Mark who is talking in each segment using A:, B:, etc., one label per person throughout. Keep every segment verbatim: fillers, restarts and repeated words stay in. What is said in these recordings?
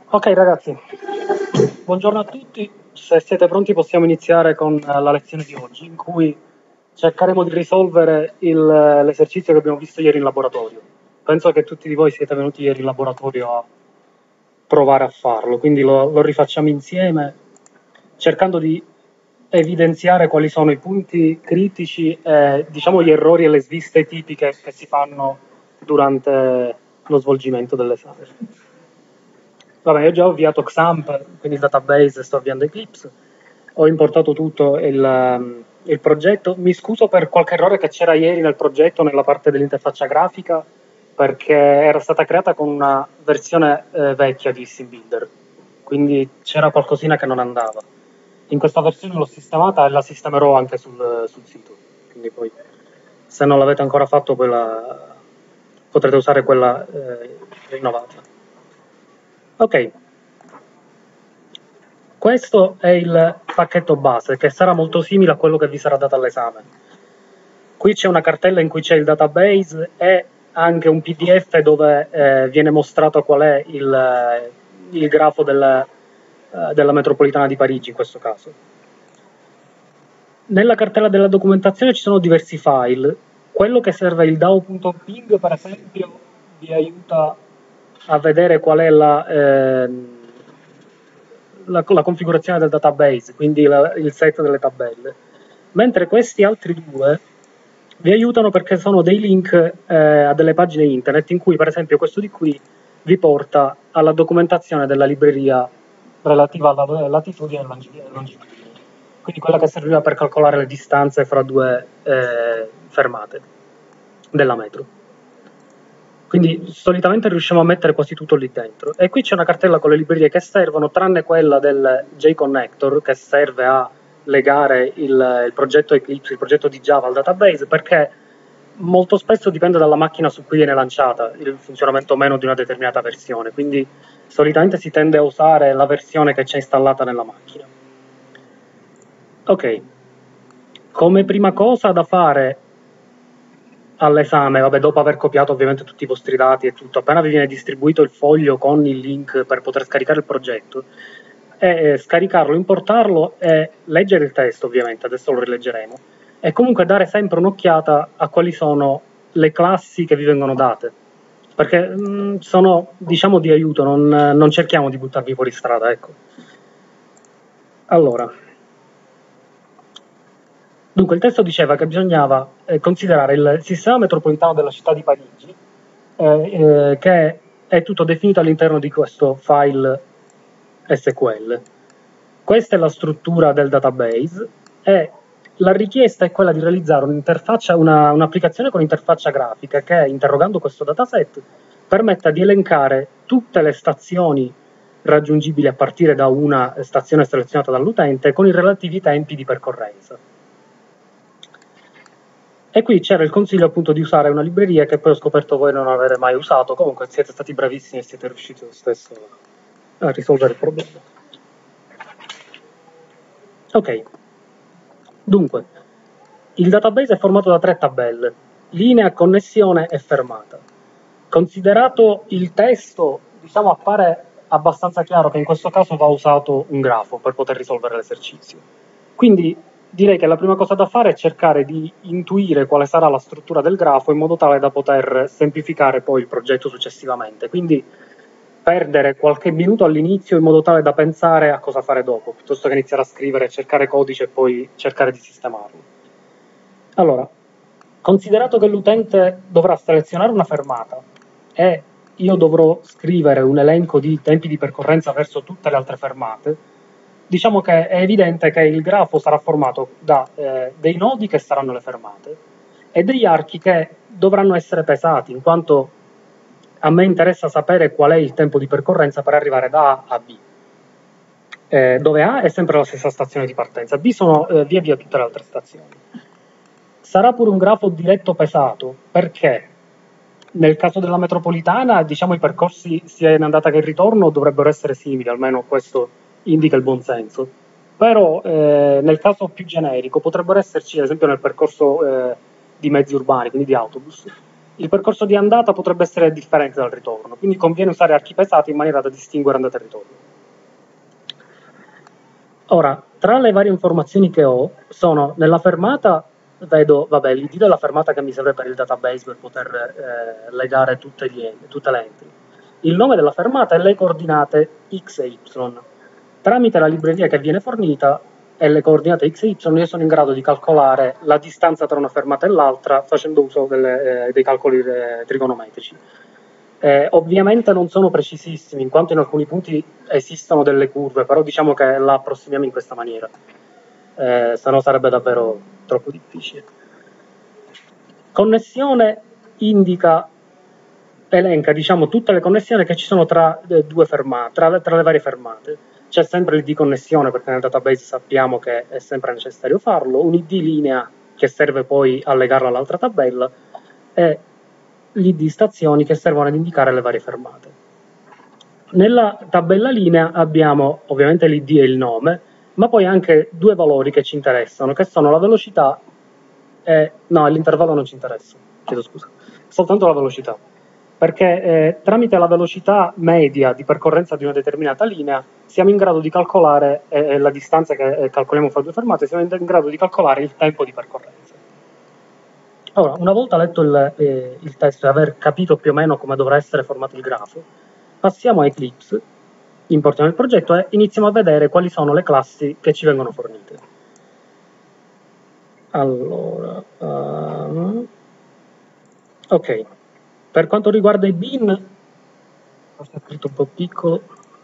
A: Ok ragazzi, buongiorno a tutti. Se siete pronti possiamo iniziare con eh, la lezione di oggi, in cui cercheremo di risolvere il- l'esercizio che abbiamo visto ieri in laboratorio. Penso che tutti di voi siete venuti ieri in laboratorio a provare a farlo, quindi lo, lo rifacciamo insieme, cercando di evidenziare quali sono i punti critici e diciamo gli errori e le sviste tipiche che si fanno durante lo svolgimento dell'esame. Vabbè, io già ho avviato Xampp, quindi il database, sto avviando Eclipse, ho importato tutto il, um, il progetto. Mi scuso per qualche errore che c'era ieri nel progetto, nella parte dell'interfaccia grafica, perché era stata creata con una versione eh, vecchia di SimBuilder, quindi c'era qualcosina che non andava. In questa versione l'ho sistemata e la sistemerò anche sul, sul sito, quindi poi se non l'avete ancora fatto poi la, potrete usare quella eh, rinnovata. Ok, questo è il pacchetto base che sarà molto simile a quello che vi sarà dato all'esame. Qui c'è una cartella in cui c'è il database e anche un P D F dove eh, viene mostrato qual è il, il grafo del, eh, della metropolitana di Parigi in questo caso. Nella cartella della documentazione ci sono diversi file. Quello che serve il D A O.ping, per esempio, vi aiuta a vedere qual è la, eh, la, la configurazione del database, quindi la, il set delle tabelle. Mentre questi altri due vi aiutano perché sono dei link eh, a delle pagine internet in cui, per esempio, questo di qui vi porta alla documentazione della libreria relativa alla latitudine e longitudine, quindi quella che serviva per calcolare le distanze fra due eh, fermate della metro. Quindi solitamente riusciamo a mettere quasi tutto lì dentro. E qui c'è una cartella con le librerie che servono, tranne quella del J-Connector, che serve a legare il, il progetto Eclipse, il progetto di Java al database, perché molto spesso dipende dalla macchina su cui viene lanciata il funzionamento o meno di una determinata versione. Quindi solitamente si tende a usare la versione che c'è installata nella macchina. Ok, come prima cosa da fare all'esame, vabbè, dopo aver copiato ovviamente tutti i vostri dati e tutto, appena vi viene distribuito il foglio con il link per poter scaricare il progetto, è scaricarlo, importarlo e leggere il testo, ovviamente, adesso lo rileggeremo, e comunque dare sempre un'occhiata a quali sono le classi che vi vengono date, perché mh, sono, diciamo, di aiuto, non, non cerchiamo di buttarvi fuori strada, ecco. Allora, dunque, il testo diceva che bisognava eh, considerare il sistema metropolitano della città di Parigi, eh, eh, che è tutto definito all'interno di questo file S Q L. Questa è la struttura del database e la richiesta è quella di realizzare un'interfaccia, una, un'applicazione con interfaccia grafica che, interrogando questo dataset, permetta di elencare tutte le stazioni raggiungibili a partire da una stazione selezionata dall'utente con i relativi tempi di percorrenza. E qui c'era il consiglio appunto di usare una libreria che poi ho scoperto voi non avere mai usato, comunque siete stati bravissimi e siete riusciti lo stesso a risolvere il problema. Ok, dunque, il database è formato da tre tabelle, linea, connessione e fermata. Considerato il testo, diciamo appare abbastanza chiaro che in questo caso va usato un grafo per poter risolvere l'esercizio. Quindi direi che la prima cosa da fare è cercare di intuire quale sarà la struttura del grafo in modo tale da poter semplificare poi il progetto successivamente. Quindi perdere qualche minuto all'inizio in modo tale da pensare a cosa fare dopo, piuttosto che iniziare a scrivere, cercare codice e poi cercare di sistemarlo. Allora, considerato che l'utente dovrà selezionare una fermata e io dovrò scrivere un elenco di tempi di percorrenza verso tutte le altre fermate, diciamo che è evidente che il grafo sarà formato da eh, dei nodi che saranno le fermate e degli archi che dovranno essere pesati, in quanto a me interessa sapere qual è il tempo di percorrenza per arrivare da A a B, eh, dove A è sempre la stessa stazione di partenza, B sono eh, via via tutte le altre stazioni. Sarà pure un grafo diretto pesato, perché nel caso della metropolitana, diciamo, i percorsi sia in andata che in ritorno dovrebbero essere simili, almeno questo indica il buon senso. Però eh, nel caso più generico potrebbero esserci, ad esempio nel percorso eh, di mezzi urbani, quindi di autobus, il percorso di andata potrebbe essere differente dal ritorno, quindi conviene usare archi pesati in maniera da distinguere andata e ritorno. Ora, tra le varie informazioni che ho, sono nella fermata, vedo, vabbè, l'I D della fermata che mi serve per il database per poter eh, legare tutte, gli, tutte le entry. Il nome della fermata e le coordinate X e Y. Tramite la libreria che viene fornita e le coordinate X e Y io sono in grado di calcolare la distanza tra una fermata e l'altra facendo uso delle, eh, dei calcoli eh, trigonometrici. Eh, ovviamente non sono precisissimi, in quanto in alcuni punti esistono delle curve, però diciamo che la approssimiamo in questa maniera, eh, se no sarebbe davvero troppo difficile. Connessione indica, elenca diciamo tutte le connessioni che ci sono tra eh, due fermate, tra, tra le varie fermate. C'è sempre l'I D connessione perché nel database sappiamo che è sempre necessario farlo, un I D linea che serve poi a legarla all'altra tabella e l'I D stazioni che servono ad indicare le varie fermate. Nella tabella linea abbiamo ovviamente l'I D e il nome, ma poi anche due valori che ci interessano, che sono la velocità e... no, l'intervallo non ci interessa, chiedo scusa, soltanto la velocità. Perché eh, tramite la velocità media di percorrenza di una determinata linea siamo in grado di calcolare eh, la distanza che eh, calcoliamo fra due fermate, siamo in grado di calcolare il tempo di percorrenza. Ora, una volta letto il, eh, il testo e aver capito più o meno come dovrà essere formato il grafo, passiamo a Eclipse, importiamo il progetto e iniziamo a vedere quali sono le classi che ci vengono fornite. Allora, uh, ok, per quanto riguarda i bin, forse è scritto un po' piccolo.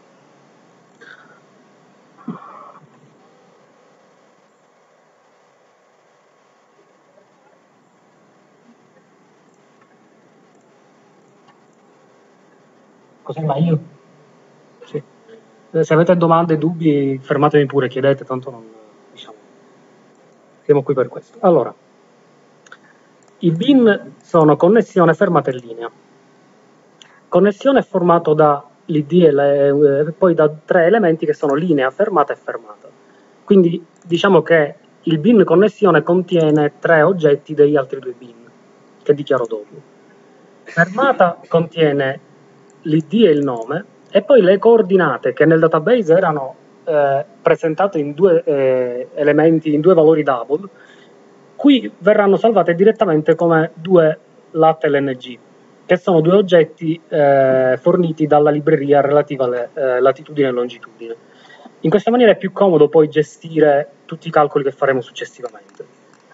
A: Così meglio? Sì. Se avete domande, dubbi, fermatevi pure, chiedete, tanto non, diciamo, siamo qui per questo. Allora, i bin sono connessione, fermata e linea. Connessione è formato da l'I D e le, eh, poi da tre elementi che sono linea, fermata e fermata. Quindi diciamo che il bin connessione contiene tre oggetti degli altri due bin, che dichiaro dopo. Fermata contiene l'I D e il nome, e poi le coordinate che nel database erano eh, presentate in due eh, elementi, in due valori double, qui verranno salvate direttamente come due lat L N G, che sono due oggetti eh, forniti dalla libreria relativa alle eh, latitudine e longitudine. In questa maniera è più comodo poi gestire tutti i calcoli che faremo successivamente.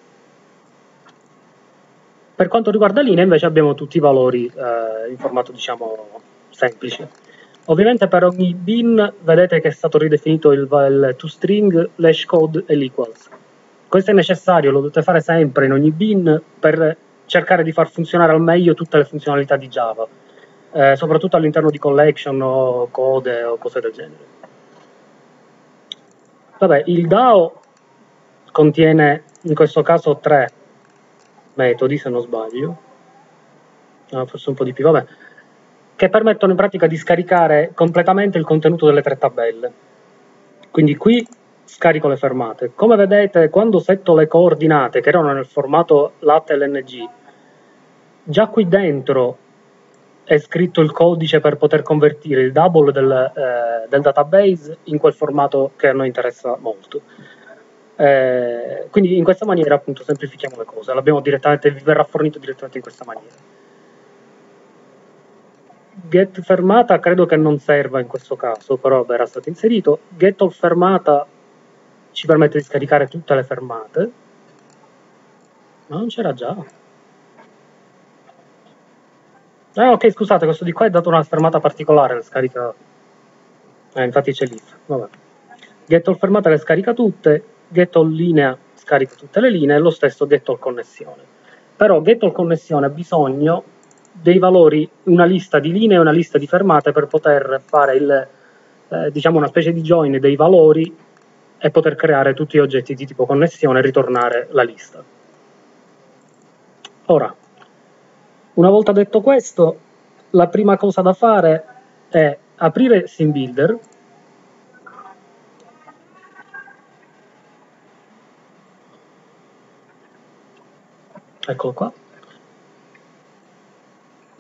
A: Per quanto riguarda linea invece abbiamo tutti i valori eh, in formato diciamo semplice. Ovviamente per ogni bin vedete che è stato ridefinito il, il toString, l'hashcode e l'equals. Questo è necessario, lo dovete fare sempre in ogni bin per cercare di far funzionare al meglio tutte le funzionalità di Java, eh, soprattutto all'interno di collection o code o cose del genere. Vabbè, il D A O contiene in questo caso tre metodi, se non sbaglio, no, forse un po' di più, vabbè, che permettono in pratica di scaricare completamente il contenuto delle tre tabelle. Quindi qui scarico le fermate. Come vedete, quando setto le coordinate, che erano nel formato lat L N G, già qui dentro è scritto il codice per poter convertire il double del, eh, del database in quel formato che a noi interessa molto. Eh, quindi in questa maniera appunto semplifichiamo le cose, l'abbiamo direttamente, vi verrà fornito direttamente in questa maniera. Get fermata credo che non serva in questo caso, però era stato inserito. Get of fermata ci permette di scaricare tutte le fermate, ma non c'era già. Ah ok, scusate, questo di qua è dato una fermata particolare, le scarica... Eh, infatti c'è l'if, vabbè. Get all fermata le scarica tutte, get all linea scarica tutte le linee, e lo stesso get all connessione. Però get all connessione ha bisogno dei valori, una lista di linee e una lista di fermate per poter fare il, eh, diciamo una specie di join dei valori e poter creare tutti gli oggetti di tipo connessione e ritornare la lista. Ora, una volta detto questo, la prima cosa da fare è aprire SimBuilder. Eccolo qua.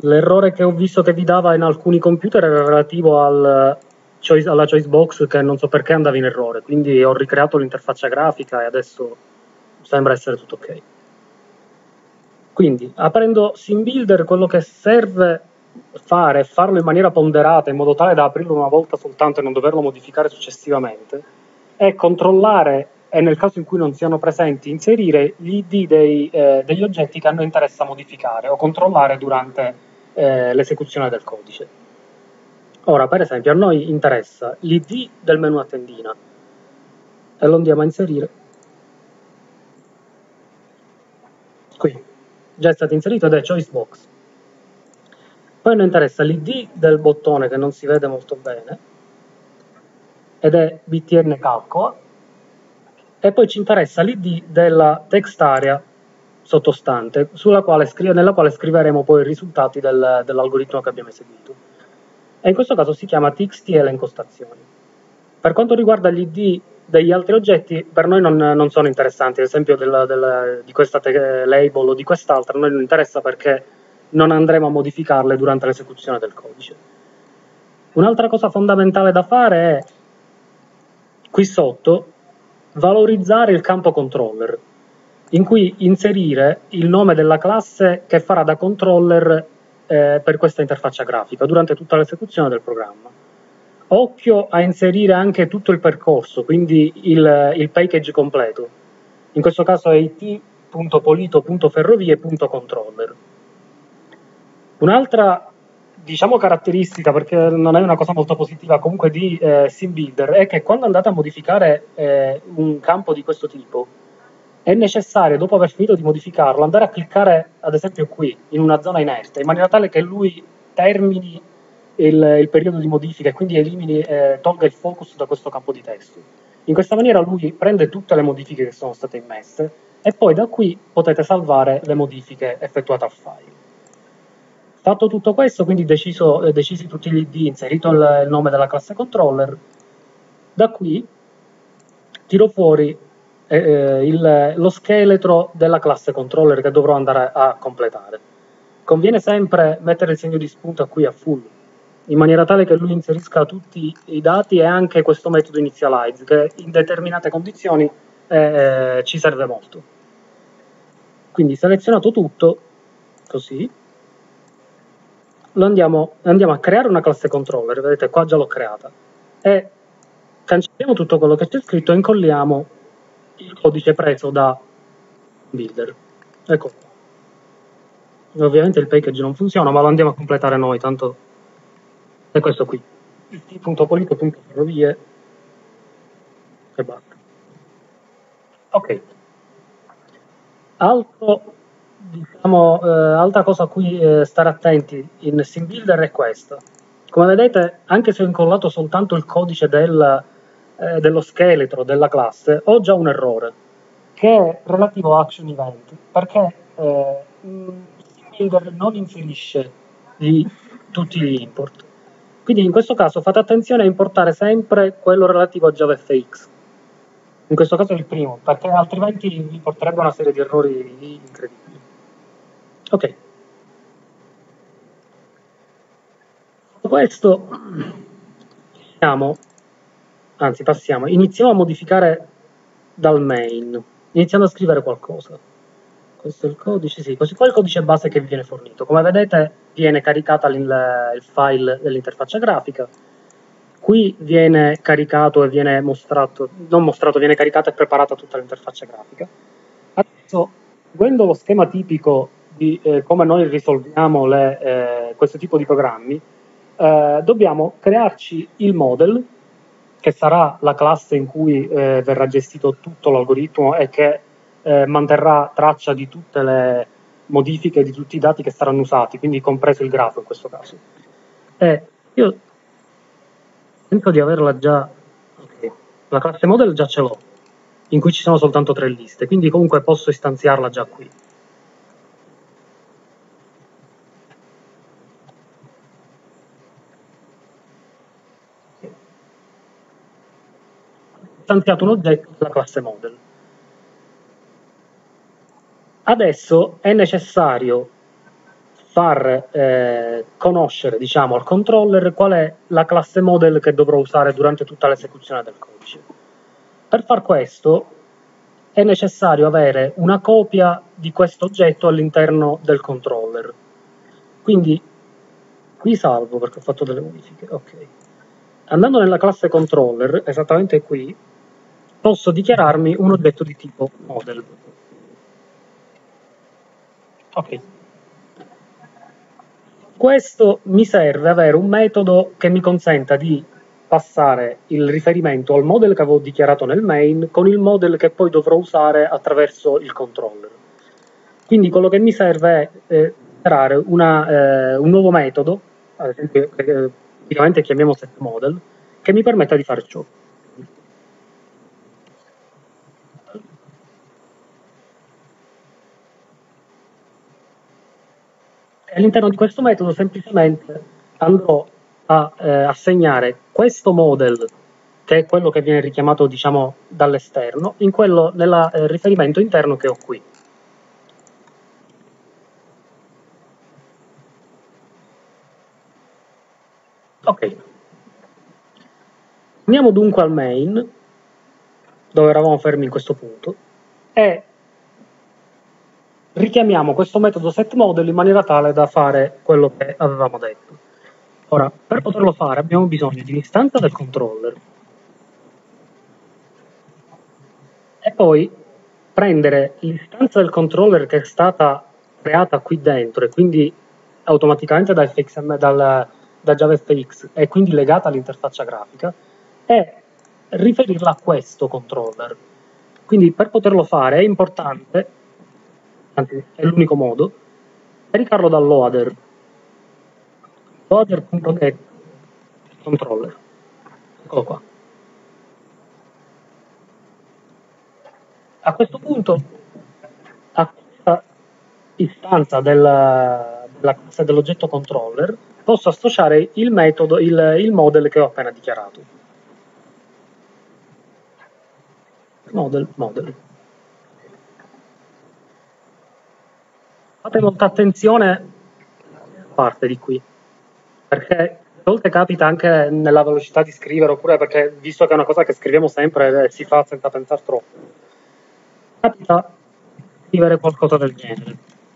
A: L'errore che ho visto che vi dava in alcuni computer era relativo al choice, alla choice box, che non so perché andava in errore, quindi ho ricreato l'interfaccia grafica e adesso sembra essere tutto ok. Quindi, aprendo SimBuilder, quello che serve fare è farlo in maniera ponderata, in modo tale da aprirlo una volta soltanto e non doverlo modificare successivamente, è controllare, e nel caso in cui non siano presenti, inserire gli I D dei, eh, degli oggetti che a noi interessa modificare o controllare durante eh, l'esecuzione del codice. Ora, per esempio, a noi interessa l'I D del menu a tendina e lo andiamo a inserire qui. Già è stato inserito ed è choice box. Poi noi interessa l'I D del bottone che non si vede molto bene ed è B T N calcola, e poi ci interessa l'I D della text area sottostante sulla quale nella quale scriveremo poi i risultati del, dell'algoritmo che abbiamo eseguito, e in questo caso si chiama txt elencostazioni. Per quanto riguarda gli I D degli altri oggetti, per noi non, non sono interessanti, ad esempio del, del, di questa label o di quest'altra, a noi non interessa perché non andremo a modificarle durante l'esecuzione del codice. Un'altra cosa fondamentale da fare è, qui sotto, valorizzare il campo controller, in cui inserire il nome della classe che farà da controller eh, per questa interfaccia grafica durante tutta l'esecuzione del programma. Occhio a inserire anche tutto il percorso, quindi il, il package completo. In questo caso è it.polito.ferrovie.controller. Un'altra, diciamo, caratteristica, perché non è una cosa molto positiva comunque di eh, SimBuilder, è che quando andate a modificare eh, un campo di questo tipo, è necessario, dopo aver finito di modificarlo, andare a cliccare, ad esempio qui, in una zona inerte, in maniera tale che lui termini il, il periodo di modifica e quindi elimini, eh, tolga il focus da questo campo di testo. In questa maniera lui prende tutte le modifiche che sono state immesse e poi da qui potete salvare le modifiche effettuate al file. Fatto tutto questo, quindi deciso, eh, decisi tutti gli I D, inserito il, il nome della classe controller, da qui tiro fuori eh, il, lo scheletro della classe controller che dovrò andare a completare. Conviene sempre mettere il segno di spunto qui a full, in maniera tale che lui inserisca tutti i dati e anche questo metodo initialize, che in determinate condizioni eh, ci serve molto. Quindi selezionato tutto, così, lo andiamo, andiamo a creare una classe controller, vedete qua già l'ho creata, e cancelliamo tutto quello che c'è scritto e incolliamo il codice preso da Builder. Ecco qua. Ovviamente il package non funziona, ma lo andiamo a completare noi, tanto è questo qui, it.polito.ferrovie e basta. Ok. Altro, diciamo, eh, altra cosa a cui eh, stare attenti in SimBuilder è questa. Come vedete, anche se ho incollato soltanto il codice del, eh, dello scheletro della classe, ho già un errore, che è relativo a action event, perché eh, SimBuilder non inserisce gli, tutti gli import. Quindi in questo caso fate attenzione a importare sempre quello relativo a JavaFX. In questo caso è il primo, perché altrimenti vi porterebbe a una serie di errori incredibili. Ok. Dopo questo, passiamo, anzi passiamo, iniziamo a modificare dal main, iniziando a scrivere qualcosa. Questo è il codice, sì, questo qua è il codice base che vi viene fornito. Come vedete viene caricata il, il file dell'interfaccia grafica. Qui viene caricato e viene mostrato, non mostrato, viene caricata e preparata tutta l'interfaccia grafica. Adesso, seguendo lo schema tipico di eh, come noi risolviamo le, eh, questo tipo di programmi, eh, dobbiamo crearci il model, che sarà la classe in cui eh, verrà gestito tutto l'algoritmo e che eh, manterrà traccia di tutte le modifiche, di tutti i dati che saranno usati, quindi compreso il grafo in questo caso. E io penso di averla già, okay. La classe model già ce l'ho, in cui ci sono soltanto tre liste, quindi comunque posso istanziarla già qui. Istanziato un oggetto della classe model. Adesso è necessario far eh, conoscere, diciamo, al controller qual è la classe model che dovrò usare durante tutta l'esecuzione del codice. Per far questo è necessario avere una copia di questo oggetto all'interno del controller. Quindi qui salvo perché ho fatto delle modifiche. Ok. Andando nella classe controller, esattamente qui, posso dichiararmi un oggetto di tipo model. Ok. Questo mi serve avere un metodo che mi consenta di passare il riferimento al model che avevo dichiarato nel main con il model che poi dovrò usare attraverso il controller. Quindi quello che mi serve è eh, creare una, eh, un nuovo metodo, ad esempio che eh, tipicamente chiamiamo setModel, che mi permetta di fare ciò. All'interno di questo metodo semplicemente andrò a eh, assegnare questo model, che è quello che viene richiamato, diciamo, dall'esterno, in quello nel eh, riferimento interno che ho qui. Ok. Andiamo dunque al main, dove eravamo fermi in questo punto, e richiamiamo questo metodo setModel in maniera tale da fare quello che avevamo detto. Ora, per poterlo fare abbiamo bisogno di un'istanza del controller e poi prendere l'istanza del controller che è stata creata qui dentro e quindi automaticamente da, F X M, dal, da JavaFX e quindi legata all'interfaccia grafica e riferirla a questo controller. Quindi per poterlo fare è importante, anzi è l'unico modo, caricarlo dal loader. Loader.get controller. Eccolo qua. A questo punto, a questa istanza della, della classe dell'oggetto controller, posso associare il metodo, il, il model che ho appena dichiarato. Model, model. Fate molta attenzione a parte di qui, perché a volte capita anche nella velocità di scrivere, oppure perché, visto che è una cosa che scriviamo sempre e si fa senza pensare troppo, capita di scrivere qualcosa del genere.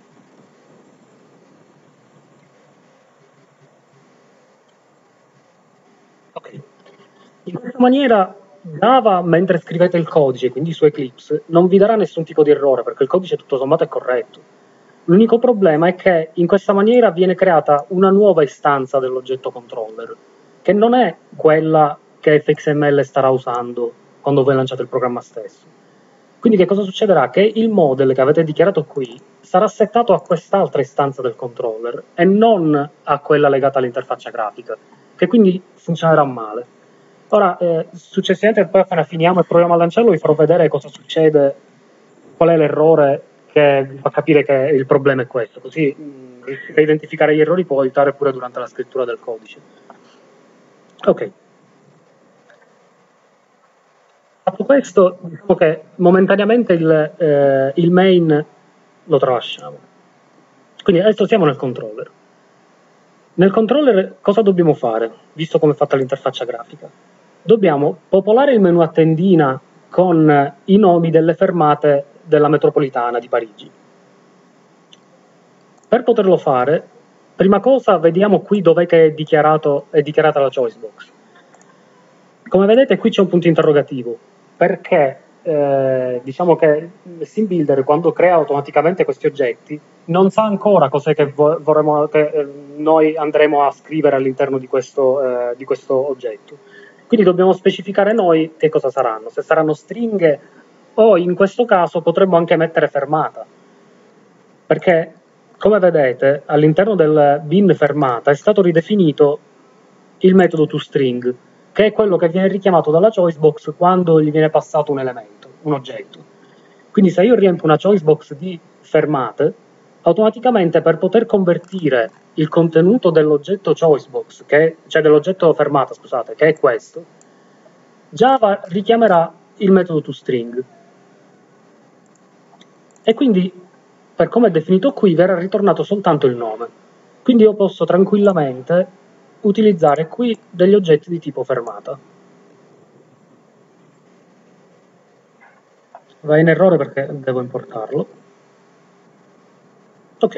A: Ok. In questa maniera Java, mentre scrivete il codice, quindi su Eclipse, non vi darà nessun tipo di errore, perché il codice tutto sommato è corretto. L'unico problema è che in questa maniera viene creata una nuova istanza dell'oggetto controller, che non è quella che F X M L starà usando quando voi lanciate il programma stesso. Quindi che cosa succederà? Che il model che avete dichiarato qui sarà settato a quest'altra istanza del controller e non a quella legata all'interfaccia grafica, che quindi funzionerà male. Ora, eh, successivamente poi appena finiamo e proviamo a lanciarlo vi farò vedere cosa succede, qual è l'errore che vi fa capire che il problema è questo, così riuscire a identificare gli errori può aiutare pure durante la scrittura del codice. Ok. Fatto questo, diciamo che momentaneamente il, eh, il main lo tralasciamo. Quindi adesso siamo nel controller. Nel controller cosa dobbiamo fare, visto come è fatta l'interfaccia grafica? Dobbiamo popolare il menu a tendina con i nomi delle fermate della metropolitana di Parigi. Per poterlo fare, prima cosa vediamo qui dov'è che è, dichiarato, è dichiarata la choice box. Come vedete qui c'è un punto interrogativo, perché eh, diciamo che SimBuilder quando crea automaticamente questi oggetti non sa ancora cos'è che, vorremmo, che eh, noi andremo a scrivere all'interno di questo, eh, di questo oggetto. Quindi dobbiamo specificare noi che cosa saranno, se saranno stringhe o in questo caso potremmo anche mettere fermata, perché come vedete all'interno del bin fermata è stato ridefinito il metodo toString, che è quello che viene richiamato dalla choicebox quando gli viene passato un elemento, un oggetto. Quindi se io riempio una choicebox di fermate, automaticamente per poter convertire il contenuto dell'oggetto choicebox, che, cioè dell'oggetto fermata, scusate, che è questo, Java richiamerà il metodo toString. E quindi, per come è definito qui, verrà ritornato soltanto il nome. Quindi io posso tranquillamente utilizzare qui degli oggetti di tipo fermata. Va in errore perché devo importarlo. Ok.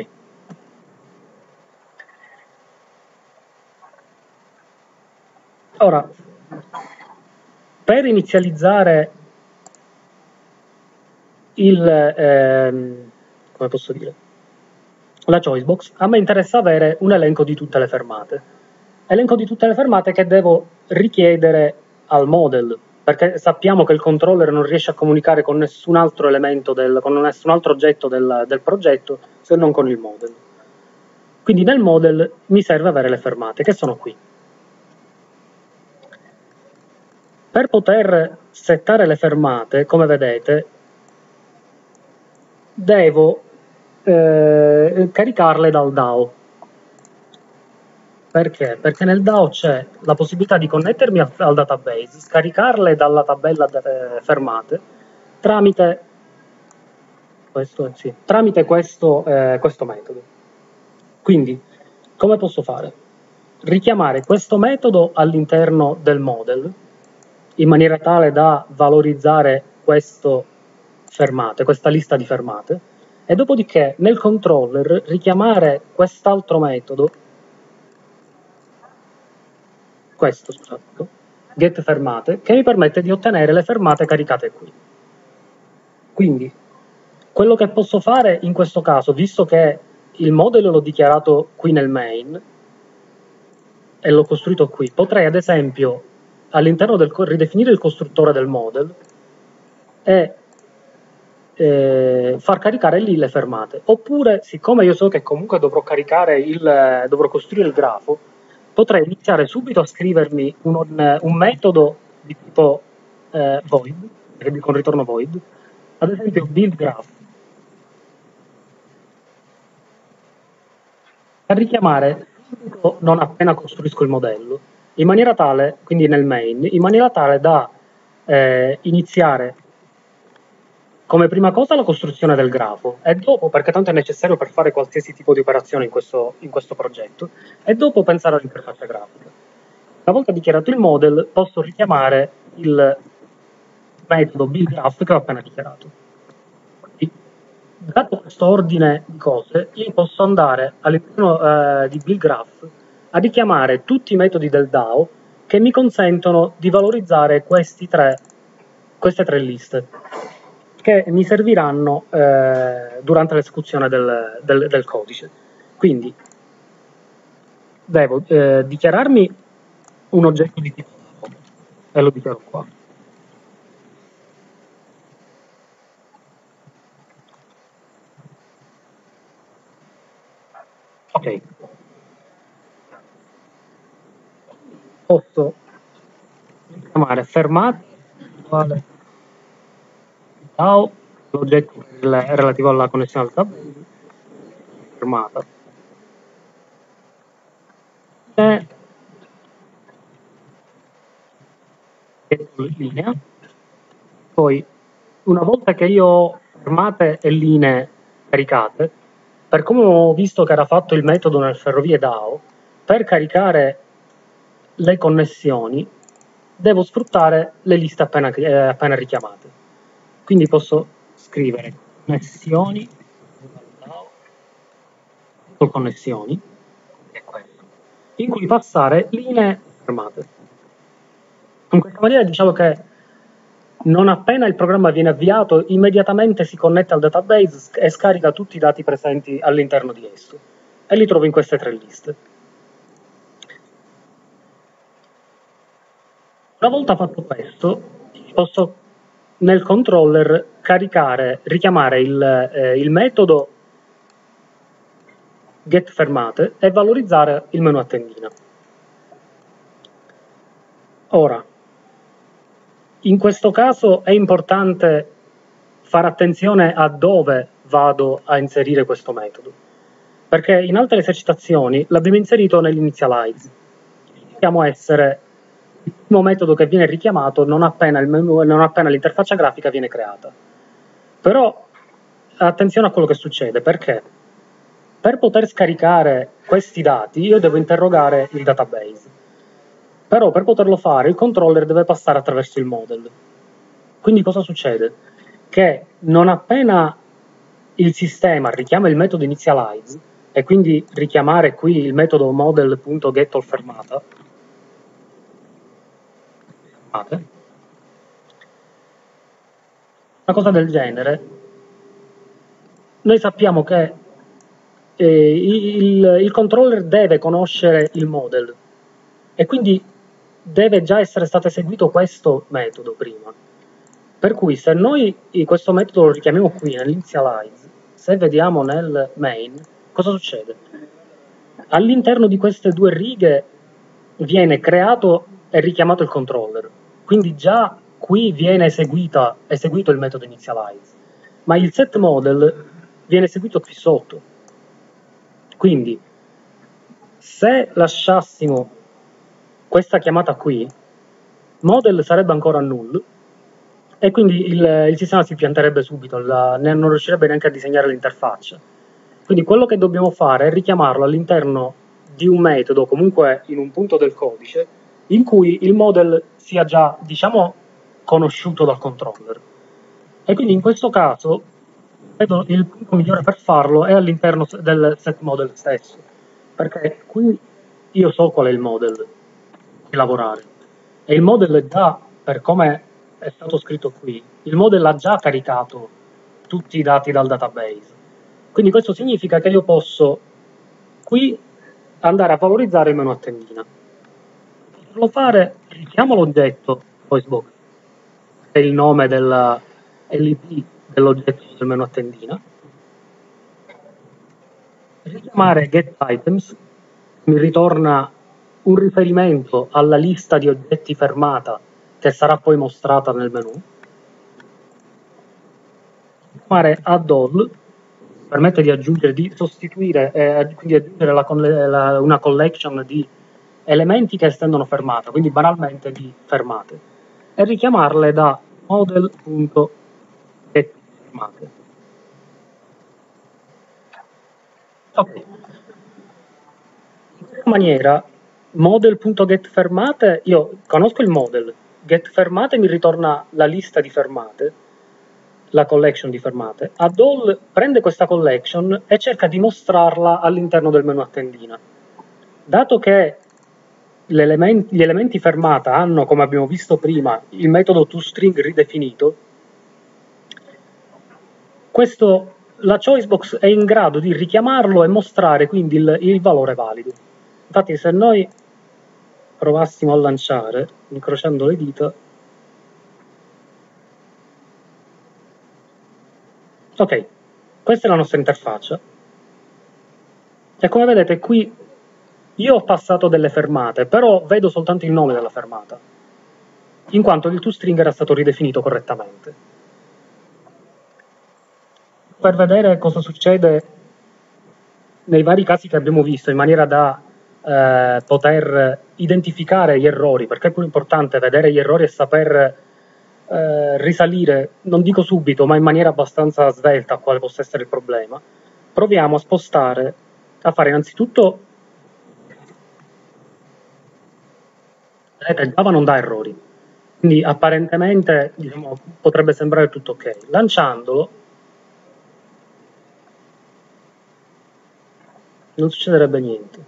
A: Ora, per inizializzare il, ehm, come posso dire, la choicebox, a me interessa avere un elenco di tutte le fermate. Elenco di tutte le fermate che devo richiedere al model, perché sappiamo che il controller non riesce a comunicare con nessun altro elemento, del, con nessun altro oggetto del, del progetto, se non con il model. Quindi nel model mi serve avere le fermate, che sono qui. Per poter settare le fermate, come vedete, devo eh, caricarle dal D A O. Perché? Perché nel D A O c'è la possibilità di connettermi al, al database, scaricarle dalla tabella eh, fermate tramite questo, sì, tramite questo, eh, questo metodo. Quindi, come posso fare? Richiamare questo metodo all'interno del model in maniera tale da valorizzare questo fermate, questa lista di fermate, e dopodiché nel controller richiamare quest'altro metodo, questo scusate, get fermate, che mi permette di ottenere le fermate caricate qui. Quindi, quello che posso fare in questo caso, visto che il modello l'ho dichiarato qui nel main e l'ho costruito qui, potrei ad esempio all'interno del ridefinire il costruttore del model e eh, far caricare lì le fermate. Oppure, siccome io so che comunque dovrò caricare il, dovrò costruire il grafo, potrei iniziare subito a scrivermi un, un metodo di tipo eh, void, con ritorno void, ad esempio build graph, a richiamare subito non appena costruisco il modello, in maniera tale, quindi nel main, in maniera tale da eh, iniziare come prima cosa la costruzione del grafo, e dopo, perché tanto è necessario per fare qualsiasi tipo di operazione in questo, in questo progetto, e dopo pensare all'interfaccia grafica. Una volta dichiarato il model, posso richiamare il metodo buildGraph che ho appena dichiarato. Quindi, dato questo ordine di cose, io posso andare all'interno eh, di buildGraph a richiamare tutti i metodi del D A O che mi consentono di valorizzare questi tre, queste tre liste, che mi serviranno eh, durante l'esecuzione del, del, del codice. Quindi devo eh, dichiararmi un oggetto di tipo D A O, e lo dichiaro qua. Ok. Posso chiamare fermata uguale D A O, l'oggetto relativo alla connessione al database, fermata. E linea. Poi, una volta che io ho fermate e linee caricate, per come ho visto che era fatto il metodo nel ferrovie D A O, per caricare le connessioni devo sfruttare le liste appena, eh, appena richiamate. Quindi posso scrivere connessioni con connessioni, che è questo, in cui passare linee fermate. In questa maniera diciamo che non appena il programma viene avviato, immediatamente si connette al database e scarica tutti i dati presenti all'interno di esso. E li trovo in queste tre liste. Una volta fatto questo, posso nel controller caricare, richiamare il, eh, il metodo getFermate e valorizzare il menu a tendina. Ora, in questo caso è importante fare attenzione a dove vado a inserire questo metodo, perché in altre esercitazioni l'abbiamo inserito nell'initialize. Dobbiamo essere il primo metodo che viene richiamato non appena, il menu, non appena l'interfaccia grafica viene creata. Però attenzione a quello che succede, perché Per poter scaricare questi dati io devo interrogare il database, però per poterlo fare il controller deve passare attraverso il model. Quindi cosa succede? Che non appena il sistema richiama il metodo initialize, e quindi richiamare qui il metodo model.getAllFermata, una cosa del genere, noi sappiamo che eh, il, il controller deve conoscere il model e quindi deve già essere stato eseguito questo metodo prima. Per cui se noi questo metodo lo richiamiamo qui nell'initialize, se vediamo nel main, cosa succede? All'interno di queste due righe viene creato e richiamato il controller, quindi già qui viene eseguita, eseguito il metodo initialize, ma il setModel viene eseguito qui sotto. Quindi se lasciassimo questa chiamata qui, model sarebbe ancora null e quindi il, il sistema si pianterebbe subito, la, non riuscirebbe neanche a disegnare l'interfaccia. Quindi quello che dobbiamo fare è richiamarlo all'interno di un metodo, comunque in un punto del codice, in cui il model sia già, diciamo, conosciuto dal controller. E quindi in questo caso vedo il punto migliore per farlo è all'interno del setModel stesso, perché qui io so qual è il model di lavorare e il model già, per come è stato scritto qui, il model ha già caricato tutti i dati dal database. Quindi questo significa che io posso qui andare a valorizzare il menu a tendina. Per poterlo fare, richiamo l'oggetto VoiceBox, che è il nome della L P dell'oggetto del menu a tendina, richiamare getItems, mi ritorna un riferimento alla lista di oggetti fermata che sarà poi mostrata nel menu, chiamare addAll, permette di aggiungere, di sostituire e quindi aggiungere la, la, una collection di elementi che estendono fermata, quindi banalmente di fermate, e richiamarle da model.getFermate. Ok. In questa maniera, model.getFermate, io conosco il model, getFermate mi ritorna la lista di fermate, la collection di fermate. addAll prende questa collection e cerca di mostrarla all'interno del menu a tendina. Dato che gli elementi, gli elementi fermata hanno, come abbiamo visto prima, il metodo toString ridefinito, questo, la choicebox è in grado di richiamarlo e mostrare quindi il, il valore valido. Infatti se noi provassimo a lanciare, incrociando le dita, ok, questa è la nostra interfaccia e come vedete qui io ho passato delle fermate, però vedo soltanto il nome della fermata, in quanto il toString era stato ridefinito correttamente. Per vedere cosa succede nei vari casi che abbiamo visto, in maniera da eh, poter identificare gli errori, perché è più importante vedere gli errori e saper eh, risalire, non dico subito, ma in maniera abbastanza svelta a quale possa essere il problema, proviamo a spostare, a fare innanzitutto, vedete, Java non dà errori, quindi apparentemente diciamo, potrebbe sembrare tutto ok. Lanciandolo non succederebbe niente.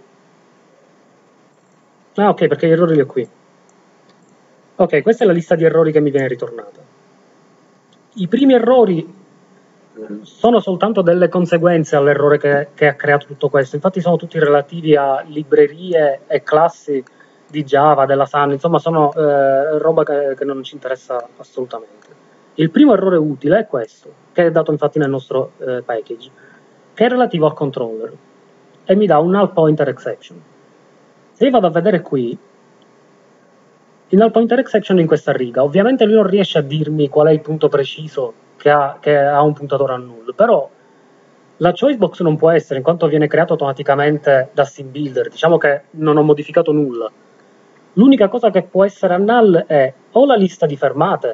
A: Ah ok, perché gli errori li ho qui. Ok, questa è la lista di errori che mi viene ritornata. I primi errori sono soltanto delle conseguenze all'errore che, che ha creato tutto questo, infatti sono tutti relativi a librerie e classi di Java, della Sun, insomma sono eh, roba che, che non ci interessa assolutamente. Il primo errore utile è questo, che è dato infatti nel nostro eh, package, che è relativo al controller e mi dà un null pointer exception. Se io vado a vedere qui, il null pointer exception è in questa riga, ovviamente lui non riesce a dirmi qual è il punto preciso che ha, che ha un puntatore a null, però la choicebox non può essere in quanto viene creato automaticamente da SimBuilder, diciamo che non ho modificato nulla. L'unica cosa che può essere a null è o la lista di fermate,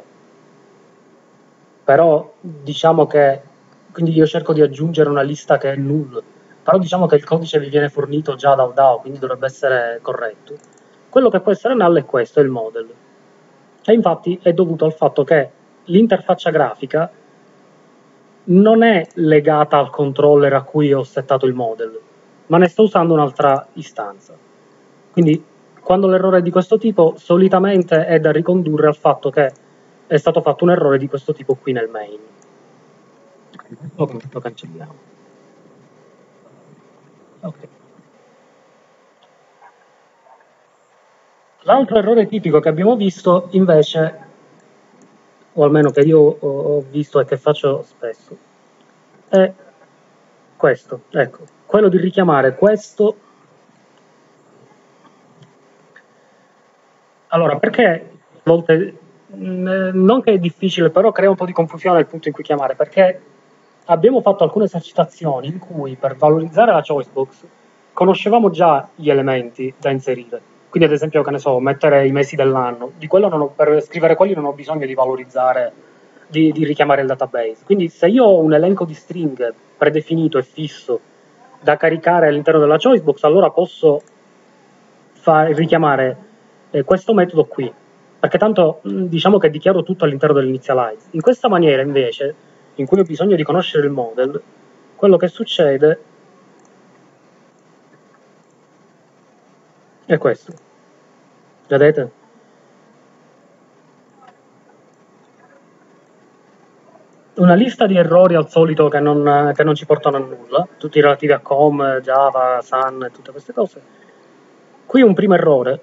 A: però diciamo che quindi io cerco di aggiungere una lista che è null, però diciamo che il codice vi viene fornito già dal D A O, quindi dovrebbe essere corretto. Quello che può essere null è questo, è il model. E infatti è dovuto al fatto che l'interfaccia grafica non è legata al controller a cui ho settato il model, ma ne sto usando un'altra istanza. Quindi quando l'errore è di questo tipo, solitamente è da ricondurre al fatto che è stato fatto un errore di questo tipo qui nel main. Lo, lo cancelliamo. Okay. L'altro errore tipico che abbiamo visto, invece, o almeno che io ho visto e che faccio spesso, è questo, ecco, quello di richiamare questo. Allora, perché a volte, mh, non che è difficile, però crea un po' di confusione il punto in cui chiamare, perché abbiamo fatto alcune esercitazioni in cui per valorizzare la choicebox conoscevamo già gli elementi da inserire. Quindi, ad esempio, che ne so, mettere i mesi dell'anno, di quello non ho, per scrivere quelli non ho bisogno di valorizzare, di, di richiamare il database. Quindi, se io ho un elenco di string predefinito e fisso da caricare all'interno della choicebox, allora posso far richiamare eh, questo metodo qui, perché tanto diciamo che dichiaro tutto all'interno dell'initialize. In questa maniera, invece, in cui ho bisogno di conoscere il model, quello che succede è questo. Vedete? Una lista di errori al solito che non, che non ci portano a nulla, tutti relativi a com, Java, Sun e tutte queste cose. Qui un primo errore,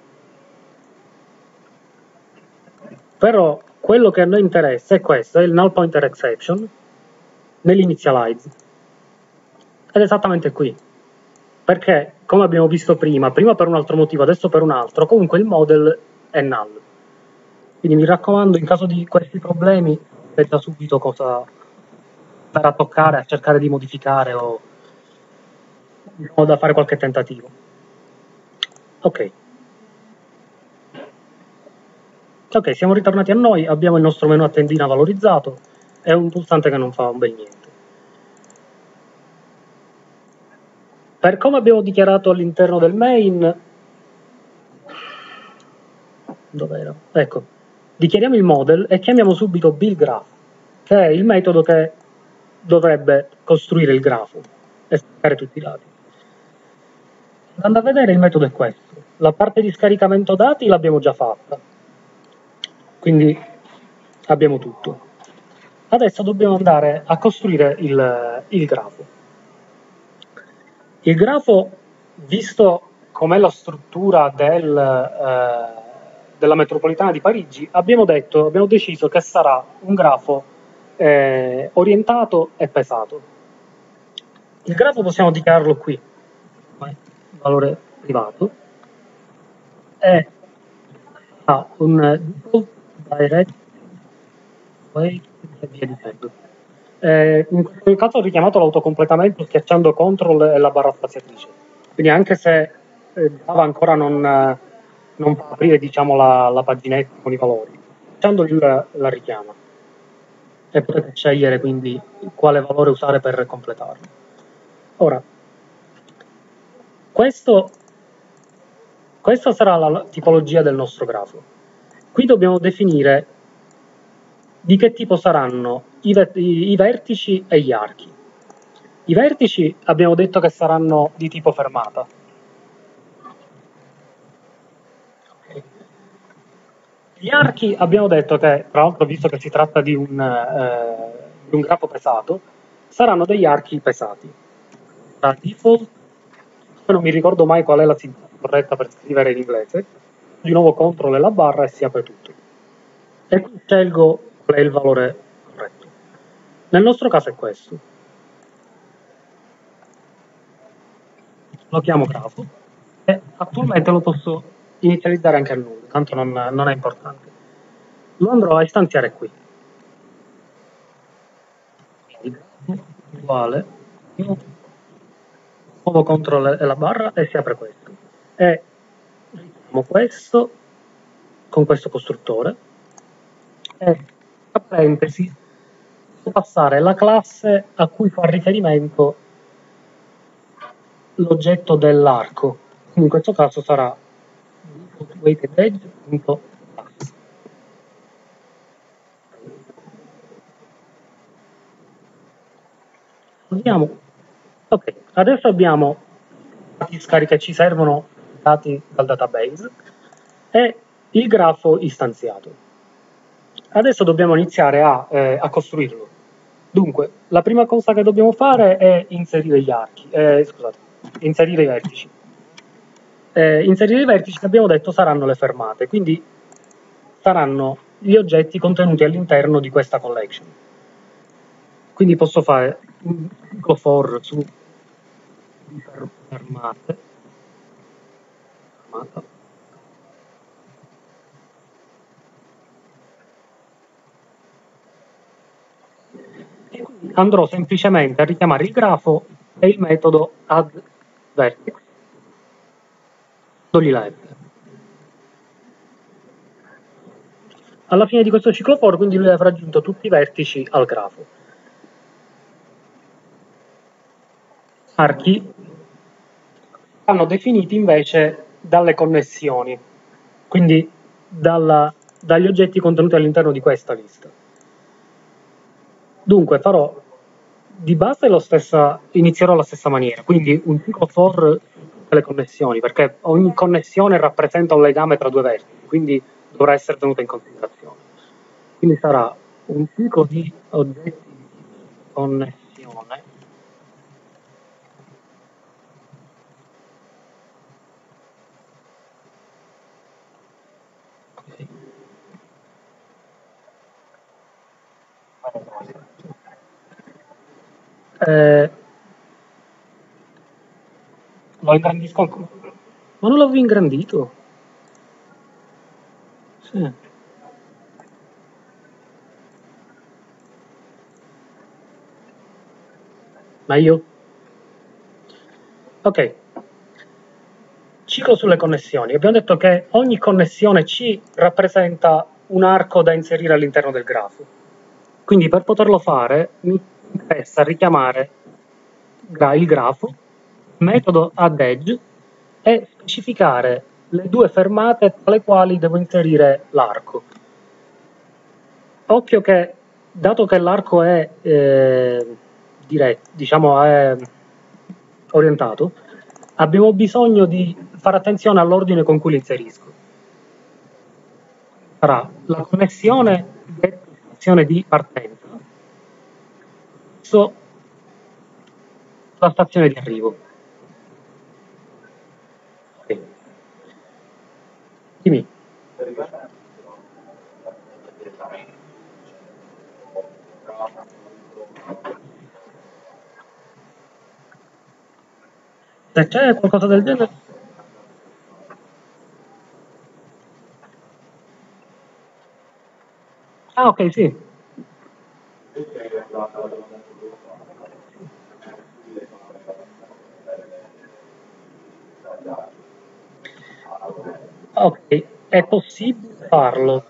A: però quello che a noi interessa è questo, è il null pointer exception nell'initialize. Ed è esattamente qui. Perché, come abbiamo visto prima, prima per un altro motivo, adesso per un altro, comunque il model è null. Quindi mi raccomando, in caso di questi problemi, sapete subito cosa per a toccare, a cercare di modificare o, o da fare qualche tentativo. Ok. Ok, siamo ritornati a noi, abbiamo il nostro menu a tendina valorizzato e un pulsante che non fa un bel niente. Per come abbiamo dichiarato all'interno del main, dov'era? Ecco, dichiariamo il model e chiamiamo subito buildGraph, che è il metodo che dovrebbe costruire il grafo e staccare tutti i dati. Andando a vedere, il metodo è questo. La parte di scaricamento dati l'abbiamo già fatta, quindi abbiamo tutto. Adesso dobbiamo andare a costruire il, il grafo. Il grafo, visto com'è la struttura del, eh, della metropolitana di Parigi, abbiamo detto, abbiamo deciso che sarà un grafo eh, orientato e pesato. Il grafo possiamo dichiararlo qui, valore privato, e ha un default direct weight e via dicendo. Eh, in questo caso ho richiamato l'autocompletamento schiacciando CTRL e la barra spaziatrice, quindi anche se eh, Java ancora non, eh, non fa aprire diciamo, la, la paginetta con i valori, schiacciando il, la richiama e potete scegliere quindi quale valore usare per completarlo. Ora, questo, questa sarà la tipologia del nostro grafo. Qui dobbiamo definire di che tipo saranno i, i, i vertici e gli archi. I vertici abbiamo detto che saranno di tipo fermata. Gli archi abbiamo detto che, tra l'altro visto che si tratta di un, eh, di un grafo pesato, saranno degli archi pesati. Da default, non mi ricordo mai qual è la sintassi corretta per scrivere in inglese, di nuovo CTRL e la barra e si apre tutto. E qui scelgo qual è il valore corretto. Nel nostro caso è questo. Lo chiamo grafo e attualmente lo posso inizializzare anche a null, tanto non, non è importante. Lo andrò a istanziare qui. Uguale, nuovo CTRL e la barra e si apre questo. E richiamo questo con questo costruttore e tra parentesi devo passare la classe a cui fa riferimento l'oggetto dell'arco. In questo caso sarà weighted edge.pass. Andiamo. Ok, adesso abbiamo i dati che ci servono, dati dal database, e il grafo istanziato. Adesso dobbiamo iniziare a, eh, a costruirlo. Dunque, la prima cosa che dobbiamo fare è inserire gli archi, eh, scusate, inserire i vertici. Eh, inserire i vertici che abbiamo detto saranno le fermate, quindi saranno gli oggetti contenuti all'interno di questa collection. Quindi posso fare un ciclo for su fermate, fermata. E quindi andrò semplicemente a richiamare il grafo e il metodo addVertex. Togli la F. Alla fine di questo ciclo for, quindi lui avrà aggiunto tutti i vertici al grafo. Archi saranno definiti invece dalle connessioni, quindi dalla, dagli oggetti contenuti all'interno di questa lista. Dunque farò di base lo stessa, inizierò alla stessa maniera, quindi un ciclo for tutte le connessioni, perché ogni connessione rappresenta un legame tra due vertici, quindi dovrà essere tenuta in considerazione. Quindi sarà un ciclo di oggetti di connessione Eh, lo ingrandisco ancora. Ma non l'avevo ingrandito? Sì. Ma io? Ok. Ciclo sulle connessioni. Abbiamo detto che ogni connessione C rappresenta un arco da inserire all'interno del grafo. Quindi per poterlo fare mi interessa richiamare il grafo, metodo addEdge, e specificare le due fermate tra le quali devo inserire l'arco. Occhio che, dato che l'arco è eh, diretto, diciamo è orientato, abbiamo bisogno di fare attenzione all'ordine con cui li inserisco. Sarà la connessione di partenza verso la stazione di arrivo. Sì. Dimmi. Se c'è qualcosa del genere. Ah, ok, sì. Ok, è possibile farlo.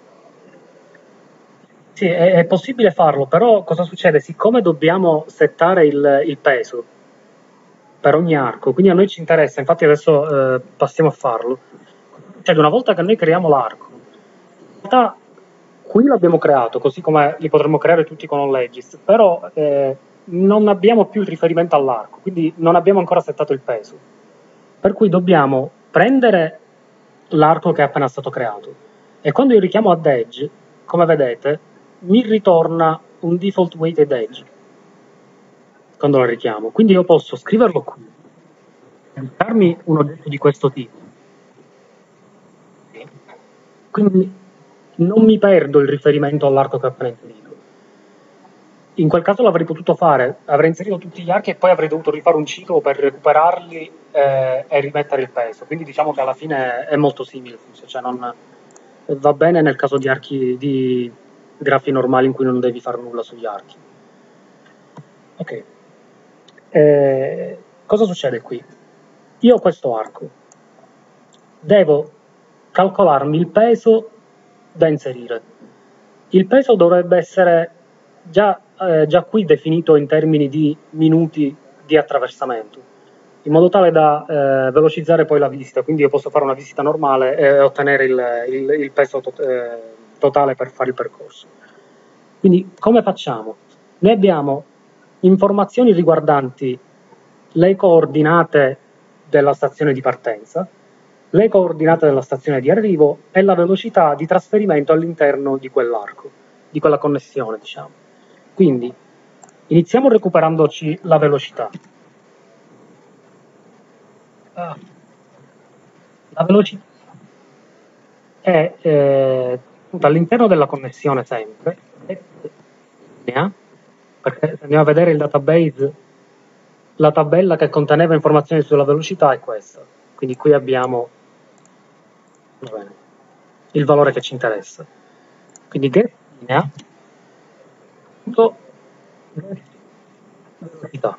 A: Sì, è, è possibile farlo, però cosa succede? Siccome dobbiamo settare il, il peso per ogni arco, quindi a noi ci interessa, infatti adesso eh, passiamo a farlo. Cioè, una volta che noi creiamo l'arco, in realtà qui l'abbiamo creato, così come li potremmo creare tutti con OnLegis, però eh, non abbiamo più il riferimento all'arco, quindi non abbiamo ancora settato il peso. Per cui dobbiamo prendere l'arco che è appena stato creato e quando io richiamo addEdge, come vedete, mi ritorna un default weighted edge quando lo richiamo. Quindi io posso scriverlo qui, darmi un oggetto di questo tipo. Quindi non mi perdo il riferimento all'arco che ho appena inserito. In quel caso l'avrei potuto fare, avrei inserito tutti gli archi e poi avrei dovuto rifare un ciclo per recuperarli eh, e rimettere il peso. Quindi diciamo che alla fine è molto simile, cioè non, va bene nel caso di archi di grafi normali in cui non devi fare nulla sugli archi. Ok. Eh, cosa succede qui? Io ho questo arco. Devo calcolarmi il peso da inserire. Il peso dovrebbe essere già, eh, già qui definito in termini di minuti di attraversamento. in modo tale da eh, velocizzare poi la visita, quindi io posso fare una visita normale e ottenere il, il, il peso to eh, totale per fare il percorso. Quindi come facciamo? Noi abbiamo informazioni riguardanti le coordinate della stazione di partenza, le coordinate della stazione di arrivo e la velocità di trasferimento all'interno di quell'arco, di quella connessione, diciamo. Quindi iniziamo recuperandoci la velocità. Ah. La velocità è eh, all'interno della connessione sempre, perché se andiamo a vedere il database, la tabella che conteneva informazioni sulla velocità è questa. Quindi qui abbiamo va bene, il valore che ci interessa. Quindi get linea punto velocità.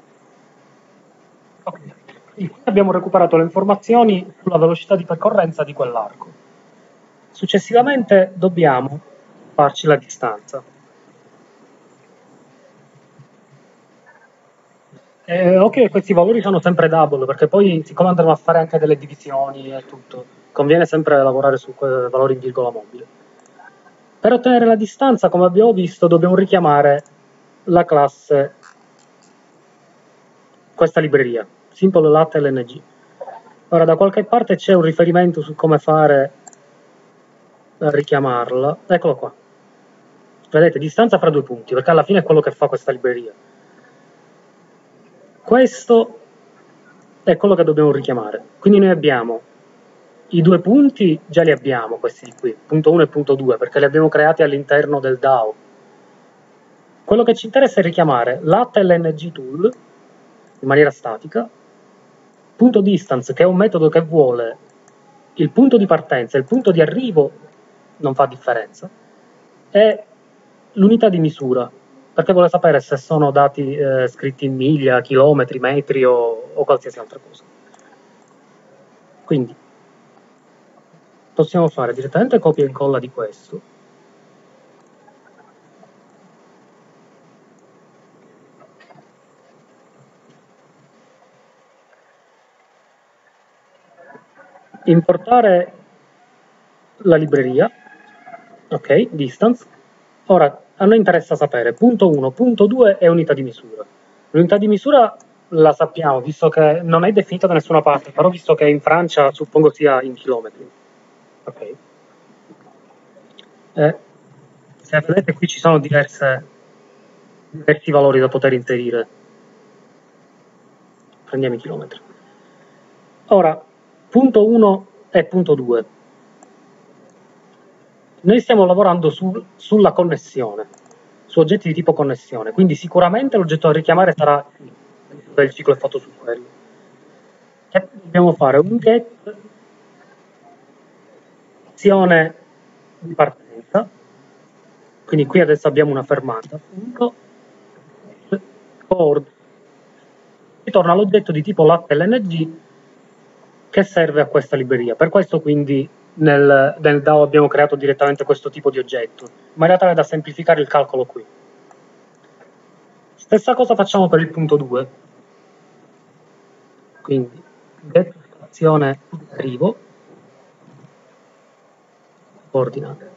A: Okay. Qui abbiamo recuperato le informazioni sulla velocità di percorrenza di quell'arco. Successivamente dobbiamo farci la distanza. Eh, ok, questi valori sono sempre double, perché poi siccome andremo a fare anche delle divisioni e tutto, conviene sempre lavorare su quei valori in virgola mobile. Per ottenere la distanza, come abbiamo visto, dobbiamo richiamare la classe, questa libreria, Simple Lat L N G. Ora, da qualche parte c'è un riferimento su come fare a richiamarla. Eccolo qua. Vedete, distanza fra due punti, perché alla fine è quello che fa questa libreria. Questo è quello che dobbiamo richiamare. Quindi noi abbiamo i due punti, già li abbiamo questi di qui, punto uno e punto due, perché li abbiamo creati all'interno del D A O. Quello che ci interessa è richiamare lat L N G tool in maniera statica, punto distance, che è un metodo che vuole il punto di partenza e il punto di arrivo, non fa differenza, e l'unità di misura, perché vuole sapere se sono dati eh, scritti in miglia, chilometri, metri o, o qualsiasi altra cosa. Quindi possiamo fare direttamente copia e incolla di questo. Importare la libreria, ok, distance. Ora, a noi interessa sapere punto uno, punto due e unità di misura. L'unità di misura la sappiamo, visto che non è definita da nessuna parte, però visto che in Francia suppongo sia in chilometri. Ok. Eh, se vedete qui ci sono diverse, diversi valori da poter inserire. Prendiamo i chilometri. Ora, punto uno e punto due. Noi stiamo lavorando su, sulla connessione, su oggetti di tipo connessione, quindi sicuramente l'oggetto da richiamare sarà il ciclo è fatto su quello. E dobbiamo fare un get azione di partenza, quindi qui adesso abbiamo una fermata, punto, cord, ritorna l'oggetto di tipo lat L N G che serve a questa libreria. Per questo quindi nel, nel D A O abbiamo creato direttamente questo tipo di oggetto, in maniera tale da semplificare il calcolo qui. Stessa cosa facciamo per il punto due. Quindi get azione arrivo, coordinate.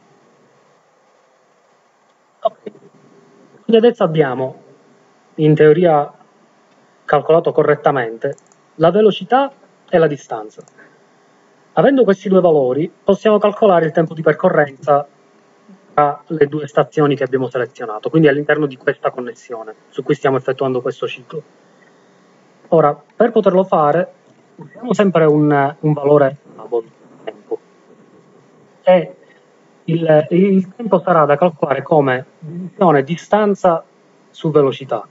A: Ok. Quindi adesso abbiamo, in teoria calcolato correttamente, la velocità e la distanza. Avendo questi due valori, possiamo calcolare il tempo di percorrenza tra le due stazioni che abbiamo selezionato, quindi all'interno di questa connessione, su cui stiamo effettuando questo ciclo. Ora, per poterlo fare, usiamo sempre un, un valore double, tempo. E il, il tempo sarà da calcolare come divisione distanza su velocità.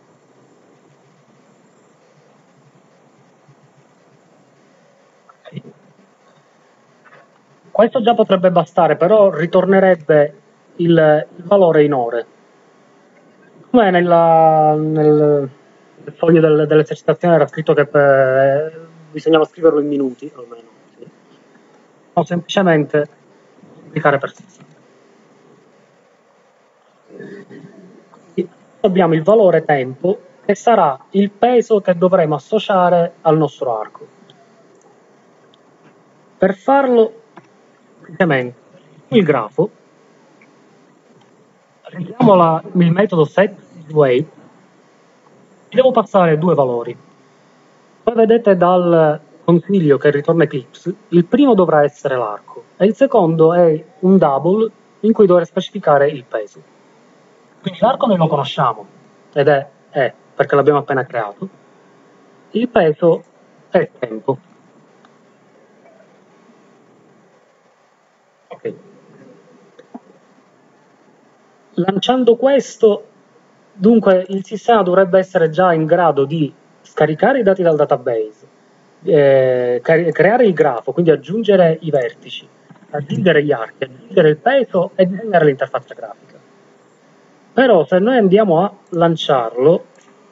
A: Questo già potrebbe bastare, però ritornerebbe il, il valore in ore. Come nella, nel, nel foglio del, dell'esercitazione era scritto che per, bisognava scriverlo in minuti, almeno. Sì. O semplicemente applicare per sessanta. Abbiamo il valore tempo che sarà il peso che dovremo associare al nostro arco. Per farlo, semplicemente, il grafo, richiamo la, il metodo setWeight, devo passare due valori. Poi vedete dal consiglio che ritorna Eclipse, il primo dovrà essere l'arco e il secondo è un double in cui dovrei specificare il peso. Quindi l'arco noi lo conosciamo ed è E, perché l'abbiamo appena creato. Il peso è il tempo. Ok. Lanciando questo, dunque il sistema dovrebbe essere già in grado di scaricare i dati dal database, eh, creare il grafo, quindi aggiungere i vertici, aggiungere gli archi, aggiungere il peso e disegnare l'interfaccia grafica. Però se noi andiamo a lanciarlo,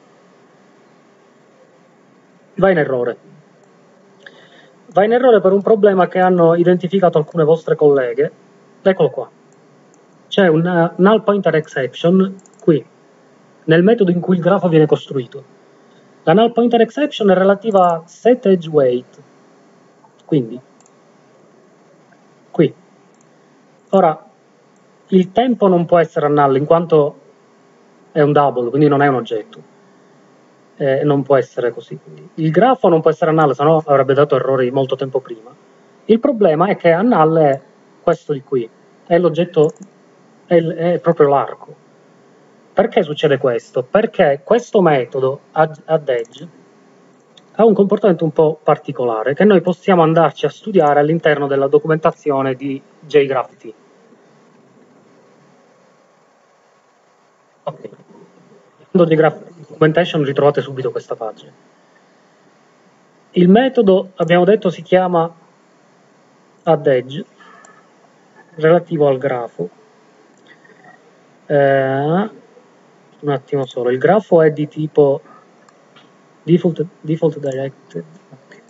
A: va in errore. Va in errore per un problema che hanno identificato alcune vostre colleghe. Eccolo qua. C'è una null pointer exception qui, nel metodo in cui il grafo viene costruito. La null pointer exception è relativa a set edge weight, quindi qui. Ora, il tempo non può essere null in quanto è un double, quindi non è un oggetto. Eh, non può essere così. Il grafo non può essere null, se no avrebbe dato errori molto tempo prima. Il problema è che a null è questo di qui, è l'oggetto, è, è proprio l'arco. Perché succede questo? Perché questo metodo add edge ha un comportamento un po' particolare che noi possiamo andarci a studiare all'interno della documentazione di JGraphT. Ok. JGraphT documentation ritrovate subito questa pagina. Il metodo, abbiamo detto, si chiama add edge, relativo al grafo. Eh, un attimo solo, il grafo è di tipo default, default directed. Okay.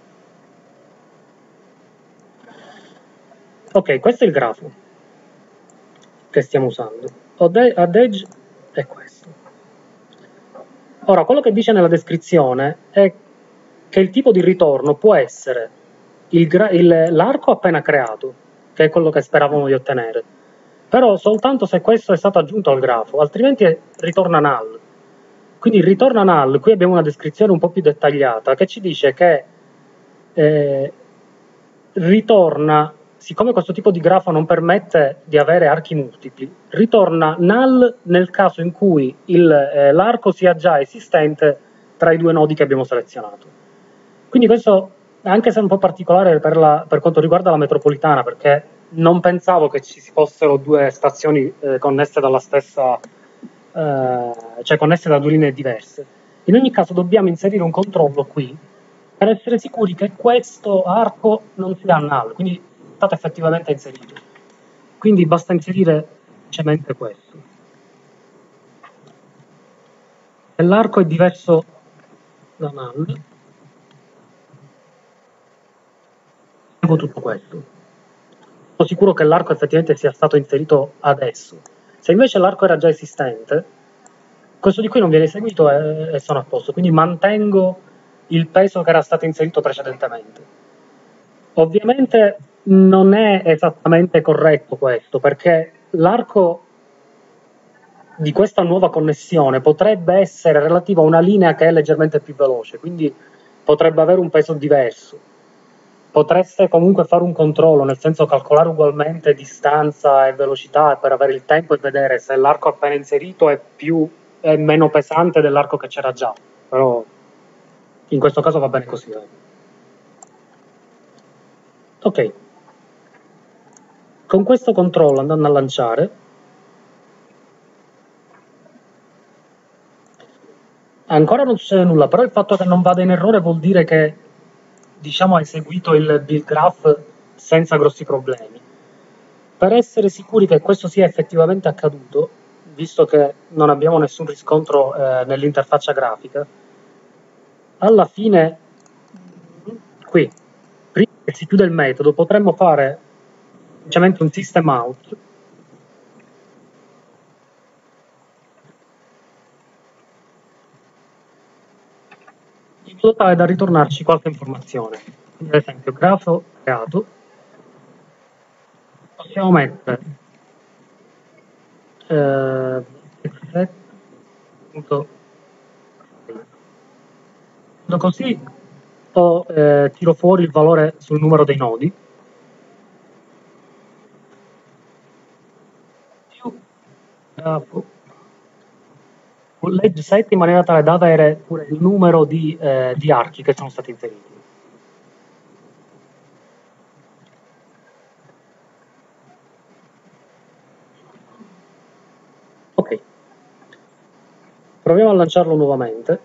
A: ok, questo è il grafo che stiamo usando. Add edge è questo. Ora, quello che dice nella descrizione è che il tipo di ritorno può essere l'arco appena creato, che è quello che speravamo di ottenere, però soltanto se questo è stato aggiunto al grafo, altrimenti ritorna null. Quindi ritorna null, qui abbiamo una descrizione un po' più dettagliata che ci dice che eh, ritorna, siccome questo tipo di grafo non permette di avere archi multipli, ritorna null nel caso in cui eh, l'arco sia già esistente tra i due nodi che abbiamo selezionato. Quindi questo, anche se è un po' particolare per, la, per quanto riguarda la metropolitana, perché non pensavo che ci fossero due stazioni eh, connesse dalla stessa, eh, cioè connesse da due linee diverse. In ogni caso dobbiamo inserire un controllo qui per essere sicuri che questo arco non sia null, quindi è stato effettivamente inserito. Quindi basta inserire semplicemente questo. Se l'arco è diverso da null, seguo tutto questo. Sono sicuro che l'arco effettivamente sia stato inserito adesso. Se invece l'arco era già esistente, questo di qui non viene eseguito e, e sono a posto, quindi mantengo il peso che era stato inserito precedentemente. Ovviamente non è esattamente corretto questo, perché l'arco di questa nuova connessione potrebbe essere relativo a una linea che è leggermente più veloce, quindi potrebbe avere un peso diverso. Potreste comunque fare un controllo, nel senso calcolare ugualmente distanza e velocità per avere il tempo e vedere se l'arco appena inserito è, più, è meno pesante dell'arco che c'era già, però in questo caso va bene così. Ok, con questo controllo andando a lanciare, ancora non succede nulla, però il fatto che non vada in errore vuol dire che, diciamo, ha eseguito il build graph senza grossi problemi. Per essere sicuri che questo sia effettivamente accaduto, visto che non abbiamo nessun riscontro eh, nell'interfaccia grafica, alla fine, qui, prima che si chiuda il metodo, potremmo fare semplicemente un system out in modo tale da ritornarci qualche informazione. Quindi, ad esempio, grafo creato, possiamo mettere eh, così o eh, tiro fuori il valore sul numero dei nodi più grafo legge set in maniera tale da avere pure il numero di, eh, di archi che sono stati inseriti. Ok, proviamo a lanciarlo nuovamente.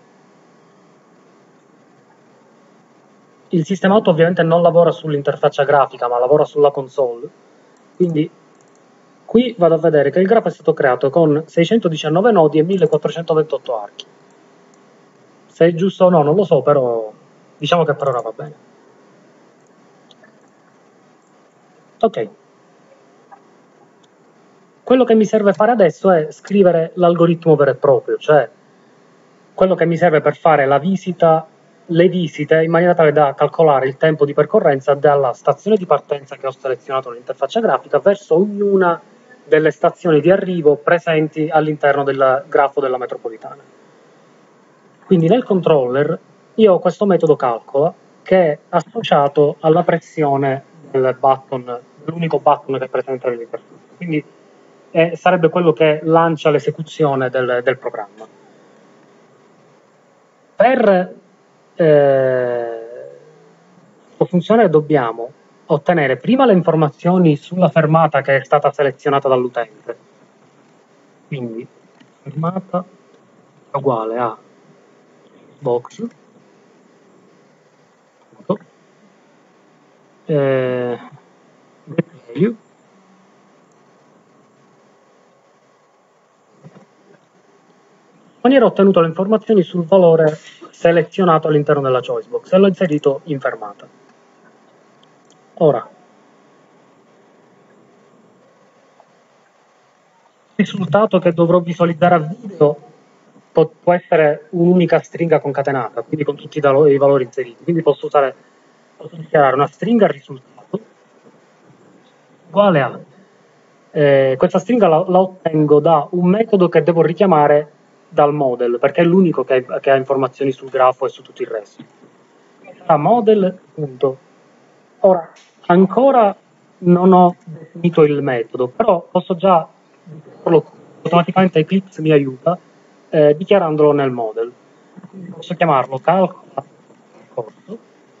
A: Il sistema auto ovviamente non lavora sull'interfaccia grafica, ma lavora sulla console, quindi qui vado a vedere che il grafo è stato creato con seicentodiciannove nodi e millequattrocentoventotto archi. Se è giusto o no non lo so, però diciamo che per ora va bene. Ok. Quello che mi serve fare adesso è scrivere l'algoritmo vero e proprio, cioè quello che mi serve per fare la visita, le visite in maniera tale da calcolare il tempo di percorrenza dalla stazione di partenza che ho selezionato nell'interfaccia grafica verso ognuna delle stazioni di arrivo presenti all'interno del grafo della metropolitana. Quindi nel controller io ho questo metodo calcola che è associato alla pressione del button, l'unico button che è presente nell'interfaccia. Quindi eh, sarebbe quello che lancia l'esecuzione del, del programma. Per eh, funzionare dobbiamo ottenere prima le informazioni sulla fermata che è stata selezionata dall'utente. Quindi fermata è uguale a box eh, value in maniera ho ottenuto le informazioni sul valore selezionato all'interno della choice box e l'ho inserito in fermata. Ora, il risultato che dovrò visualizzare a video può, può essere un'unica stringa concatenata, quindi con tutti i valori, i valori inseriti. Quindi posso usare, posso dichiarare una stringa risultato uguale a eh, questa stringa la, la ottengo da un metodo che devo richiamare dal model, perché è l'unico che, che ha informazioni sul grafo e su tutto il resto. Sarà model. Punto. Ora, ancora non ho definito il metodo, però posso già automaticamente Eclipse mi aiuta eh, dichiarandolo nel model. Quindi posso chiamarlo calcola corso,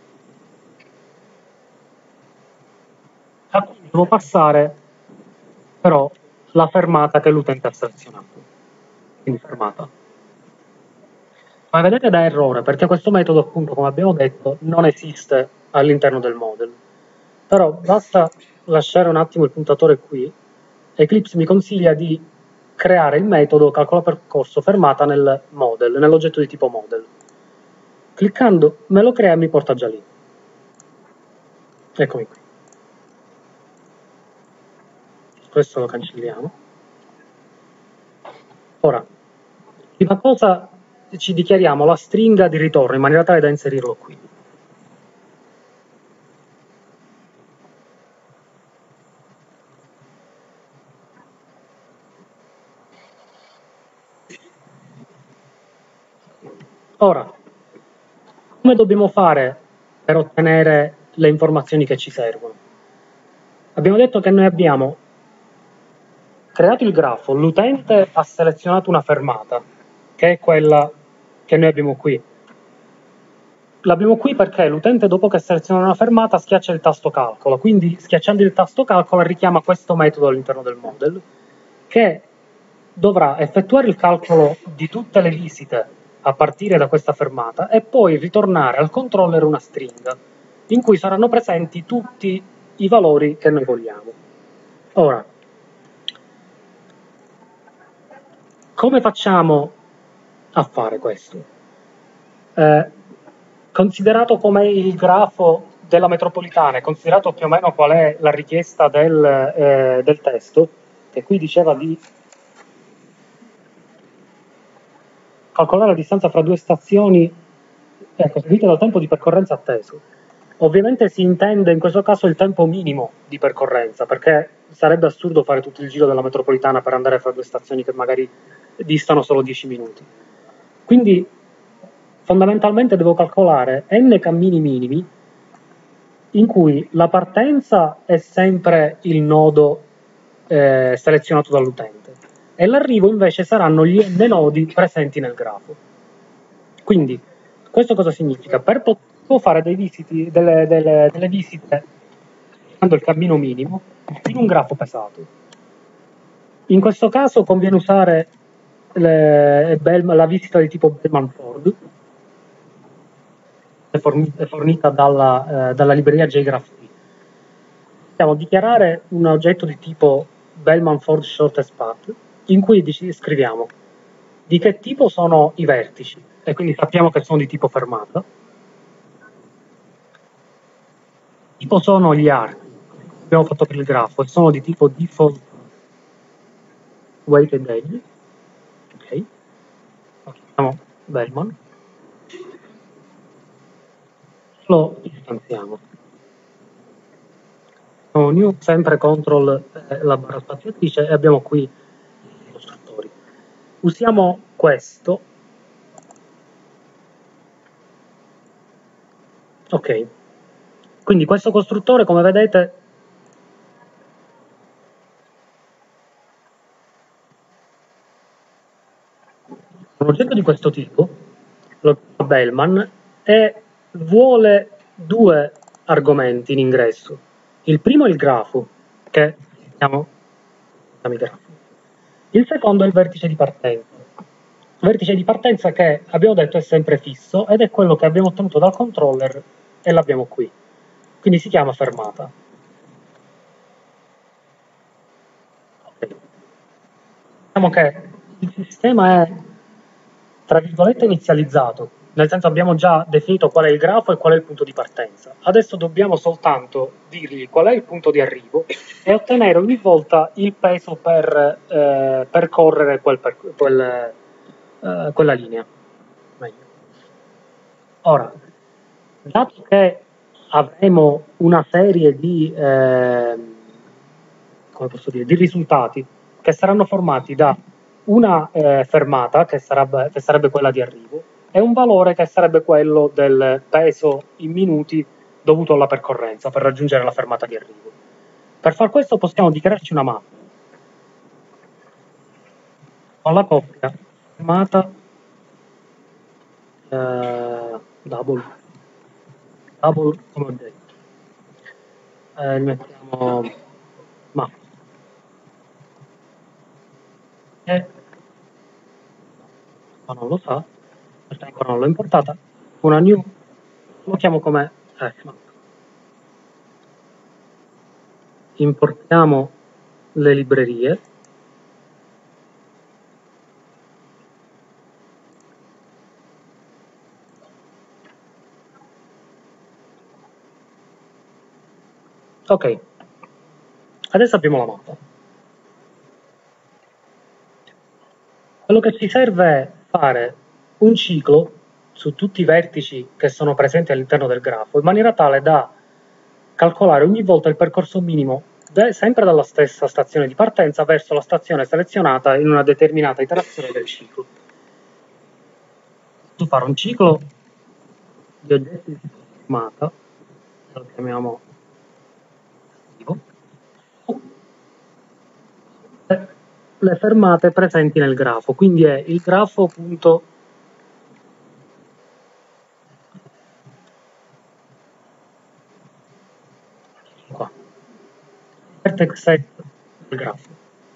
A: a cui devo passare però la fermata che l'utente ha selezionato. Quindi fermata. Ma vedete da errore, perché questo metodo, appunto, come abbiamo detto, non esiste all'interno del model. Però basta lasciare un attimo il puntatore qui. Eclipse mi consiglia di creare il metodo calcola percorso fermata nel model, nell'oggetto di tipo model. Cliccando me lo crea e mi porta già lì. Eccomi qui. Questo lo cancelliamo. Ora, prima cosa ci dichiariamo la stringa di ritorno in maniera tale da inserirlo qui. Ora, come dobbiamo fare per ottenere le informazioni che ci servono? Abbiamo detto che noi abbiamo creato il grafo, l'utente ha selezionato una fermata, che è quella che noi abbiamo qui. L'abbiamo qui perché l'utente, dopo che seleziona una fermata, schiaccia il tasto calcola, quindi schiacciando il tasto calcola richiama questo metodo all'interno del model, che dovrà effettuare il calcolo di tutte le visite a partire da questa fermata e poi ritornare al controller una stringa in cui saranno presenti tutti i valori che noi vogliamo. Ora, come facciamo a fare questo? Eh, considerato come il grafo della metropolitana, considerato più o meno qual è la richiesta del, eh, del testo, che qui diceva di calcolare la distanza fra due stazioni ecco, seguito dal tempo di percorrenza atteso. Ovviamente si intende in questo caso il tempo minimo di percorrenza, perché sarebbe assurdo fare tutto il giro della metropolitana per andare fra due stazioni che magari distano solo dieci minuti. Quindi fondamentalmente devo calcolare n cammini minimi in cui la partenza è sempre il nodo eh, selezionato dall'utente e l'arrivo invece saranno gli n nodi presenti nel grafo. Quindi questo cosa significa? Per poter fare dei visiti, delle, delle, delle visite usando il cammino minimo in un grafo pesato. In questo caso conviene usare le, la visita di tipo Bellman-Ford, è fornita dalla, eh, dalla libreria JGraphT. Possiamo dichiarare un oggetto di tipo Bellman-Ford Shortest Path in cui scriviamo di che tipo sono i vertici, e quindi sappiamo che sono di tipo fermata, tipo sono gli archi, abbiamo fatto per il grafo, e sono di tipo default weighted edge, ok, lo chiamiamo Bellman, lo istanziamo. New sempre control eh, la barra spaziatrice e abbiamo qui i costruttori. Usiamo questo, ok, quindi questo costruttore, come vedete, un oggetto di questo tipo, lo Bellman, e vuole due argomenti in ingresso. Il primo è il grafo, che chiamiamo grafo. Il secondo è il vertice di partenza. Vertice di partenza che abbiamo detto è sempre fisso ed è quello che abbiamo ottenuto dal controller e l'abbiamo qui. Quindi si chiama fermata. Okay. Diciamo che il sistema è, tra virgolette, inizializzato, nel senso abbiamo già definito qual è il grafo e qual è il punto di partenza. Adesso dobbiamo soltanto dirgli qual è il punto di arrivo e ottenere ogni volta il peso per eh, percorrere quel, per, quel, eh, quella linea. Meglio. Ora, dato che avremo una serie di, eh, come posso dire, di risultati che saranno formati da una eh, fermata, che sarebbe, che sarebbe quella di arrivo, e un valore che sarebbe quello del peso in minuti dovuto alla percorrenza per raggiungere la fermata di arrivo. Per far questo possiamo dichiararci una mappa con la coppia fermata eh, double, double come ho detto. Eh, mettiamo mappa e ma non lo sa, questa ancora non l'ho importata, una new, lo chiamo come fmap. Importiamo le librerie, ok, adesso abbiamo la mappa. Quello che ci serve è fare un ciclo su tutti i vertici che sono presenti all'interno del grafo, in maniera tale da calcolare ogni volta il percorso minimo sempre dalla stessa stazione di partenza verso la stazione selezionata in una determinata iterazione del ciclo. Posso fare un ciclo di oggetti di fermata, lo chiamiamo le fermate presenti nel grafo, quindi è il grafo punto qua, vertex set del grafo.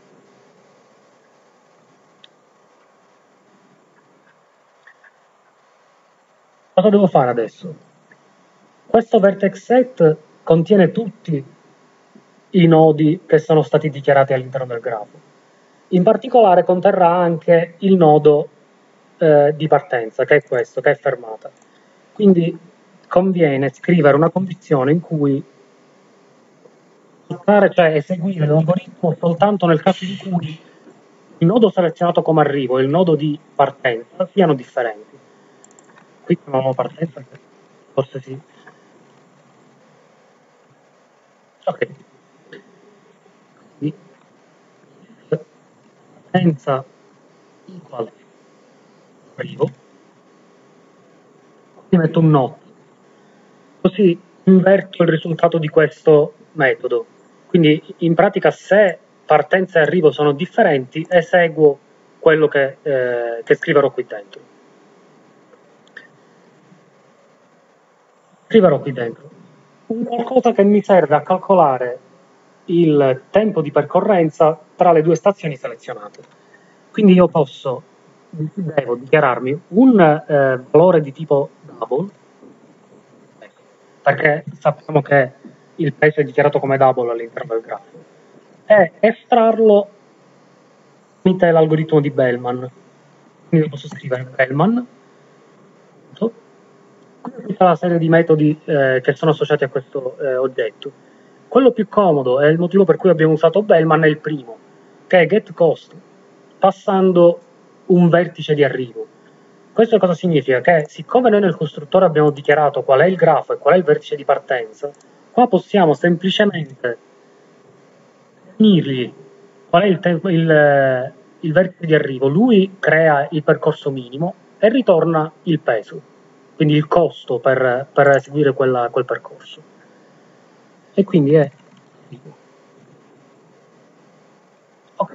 A: Cosa devo fare adesso? Questo vertex set contiene tutti i nodi che sono stati dichiarati all'interno del grafo. In particolare conterrà anche il nodo eh, di partenza, che è questo, che è fermata. Quindi conviene scrivere una condizione in cui cioè eseguire l'algoritmo soltanto nel caso in cui il nodo selezionato come arrivo e il nodo di partenza siano differenti. qui c'è una nuova partenza, forse sì. Ok. Quindi, partenza equal arrivo, mi metto un not, così inverto il risultato di questo metodo. Quindi in pratica se partenza e arrivo sono differenti, eseguo quello che, eh, che scriverò qui dentro. Scriverò qui dentro un qualcosa che mi serve a calcolare il tempo di percorrenza tra le due stazioni selezionate. Quindi io posso, devo dichiararmi un eh, valore di tipo double, perché sappiamo che il peso è dichiarato come double all'interno del grafo, e estrarlo tramite l'algoritmo di Bellman. Quindi posso scrivere Bellman, tutta la serie di metodi eh, che sono associati a questo eh, oggetto. Quello più comodo e il motivo per cui abbiamo usato Bellman è il primo, che è getCost, passando un vertice di arrivo. Questo cosa significa? Che siccome noi nel costruttore abbiamo dichiarato qual è il grafo e qual è il vertice di partenza, qua possiamo semplicemente definirgli qual è il, tempo, il, il vertice di arrivo. Lui crea il percorso minimo e ritorna il peso, quindi il costo per, per eseguire quella, quel percorso. E quindi è ok.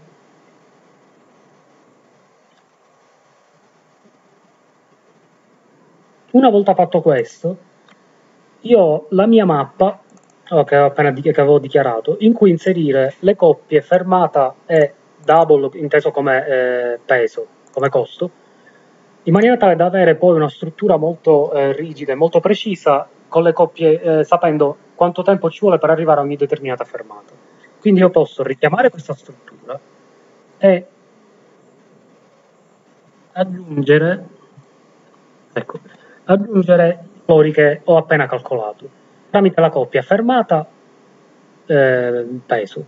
A: Una volta fatto questo, io ho la mia mappa oh, che, appena, che avevo dichiarato, in cui inserire le coppie fermata e double, inteso come eh, peso, come costo, in maniera tale da avere poi una struttura molto eh, rigida e molto precisa con le coppie, eh, sapendo quanto tempo ci vuole per arrivare a ogni determinata fermata. Quindi io posso richiamare questa struttura e aggiungere, ecco, aggiungere i valori che ho appena calcolato tramite la coppia fermata eh, peso.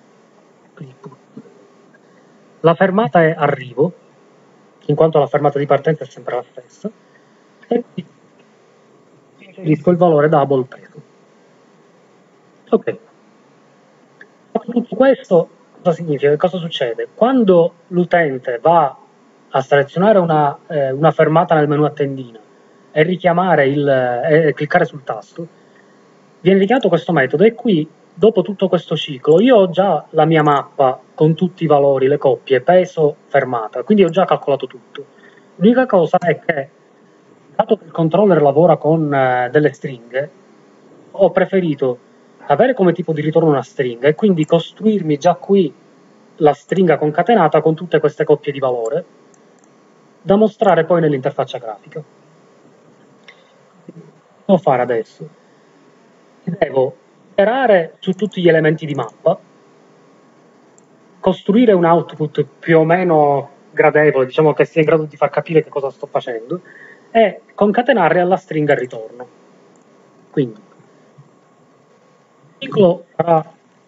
A: La fermata è arrivo, in quanto la fermata di partenza è sempre la stessa, e qui inserisco il valore double peso. Ok. Tutto questo cosa significa? Cosa succede? Quando l'utente va a selezionare una, eh, una fermata nel menu a tendina e richiamare il, e cliccare sul tasto, viene richiamato questo metodo e qui, dopo tutto questo ciclo, io ho già la mia mappa con tutti i valori, le coppie, peso, fermata, quindi ho già calcolato tutto. L'unica cosa è che, dato che il controller lavora con eh, delle stringhe, ho preferito avere come tipo di ritorno una stringa e quindi costruirmi già qui la stringa concatenata con tutte queste coppie di valore da mostrare poi nell'interfaccia grafica. Cosa devo fare adesso? Devo iterare su tutti gli elementi di mappa, costruire un output più o meno gradevole, diciamo che sia in grado di far capire che cosa sto facendo, e concatenarli alla stringa ritorno. Quindi il ciclo sarà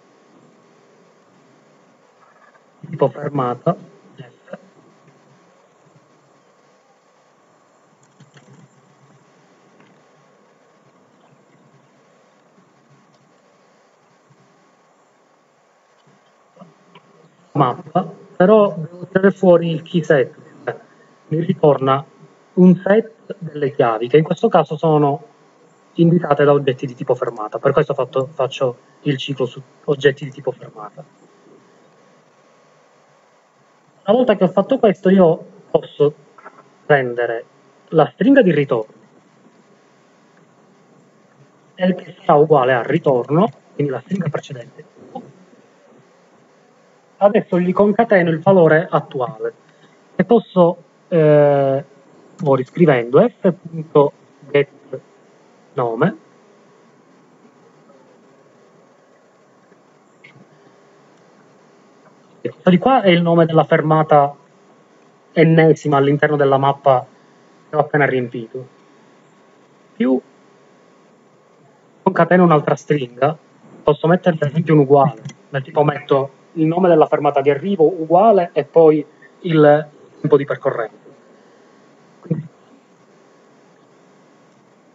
A: tipo fermata F, mappa, però devo tirare fuori il key set, cioè mi ritorna un set delle chiavi, che in questo caso sono indicate da oggetti di tipo fermata, per questo fatto, faccio il ciclo su oggetti di tipo fermata. Una volta che ho fatto questo io posso prendere la stringa di ritorno e che sarà uguale a ritorno, quindi la stringa precedente. Adesso gli concateno il valore attuale e posso, eh, o riscrivendo f.getNome, questo di qua è il nome della fermata ennesima all'interno della mappa che ho appena riempito, più concateno un'altra stringa, posso mettere per esempio un uguale, del tipo metto il nome della fermata di arrivo uguale e poi il tempo di percorrenza. Quindi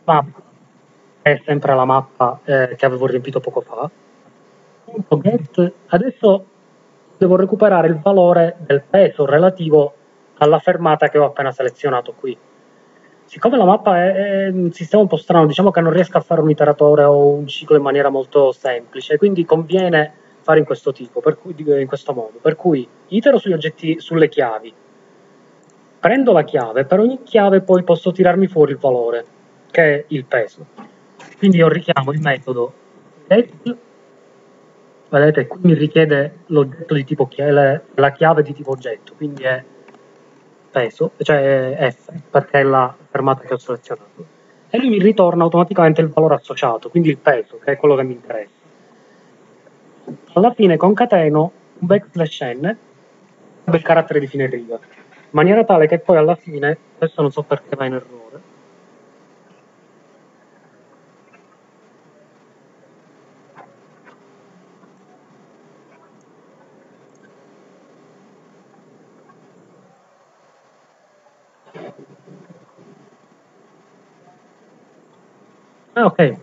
A: mappa è sempre la mappa eh, che avevo riempito poco fa. Punto get, adesso devo recuperare il valore del peso relativo alla fermata che ho appena selezionato qui. Siccome la mappa è, è un sistema un po' strano, diciamo che non riesco a fare un iteratore o un ciclo in maniera molto semplice, quindi conviene fare in questo tipo, per cui, in questo modo, per cui itero sugli oggetti, sulle chiavi, prendo la chiave, per ogni chiave poi posso tirarmi fuori il valore, che è il peso. Quindi io richiamo il metodo get, vedete, qui mi richiede l'oggetto di tipo chiave, la chiave di tipo oggetto, quindi è peso, cioè F, perché è la fermata che ho selezionato, e lui mi ritorna automaticamente il valore associato, quindi il peso, che è quello che mi interessa. Alla fine concateno un backslash n del carattere di fine riga, in maniera tale che poi alla fine, questo non so perché va in errore, ah ok,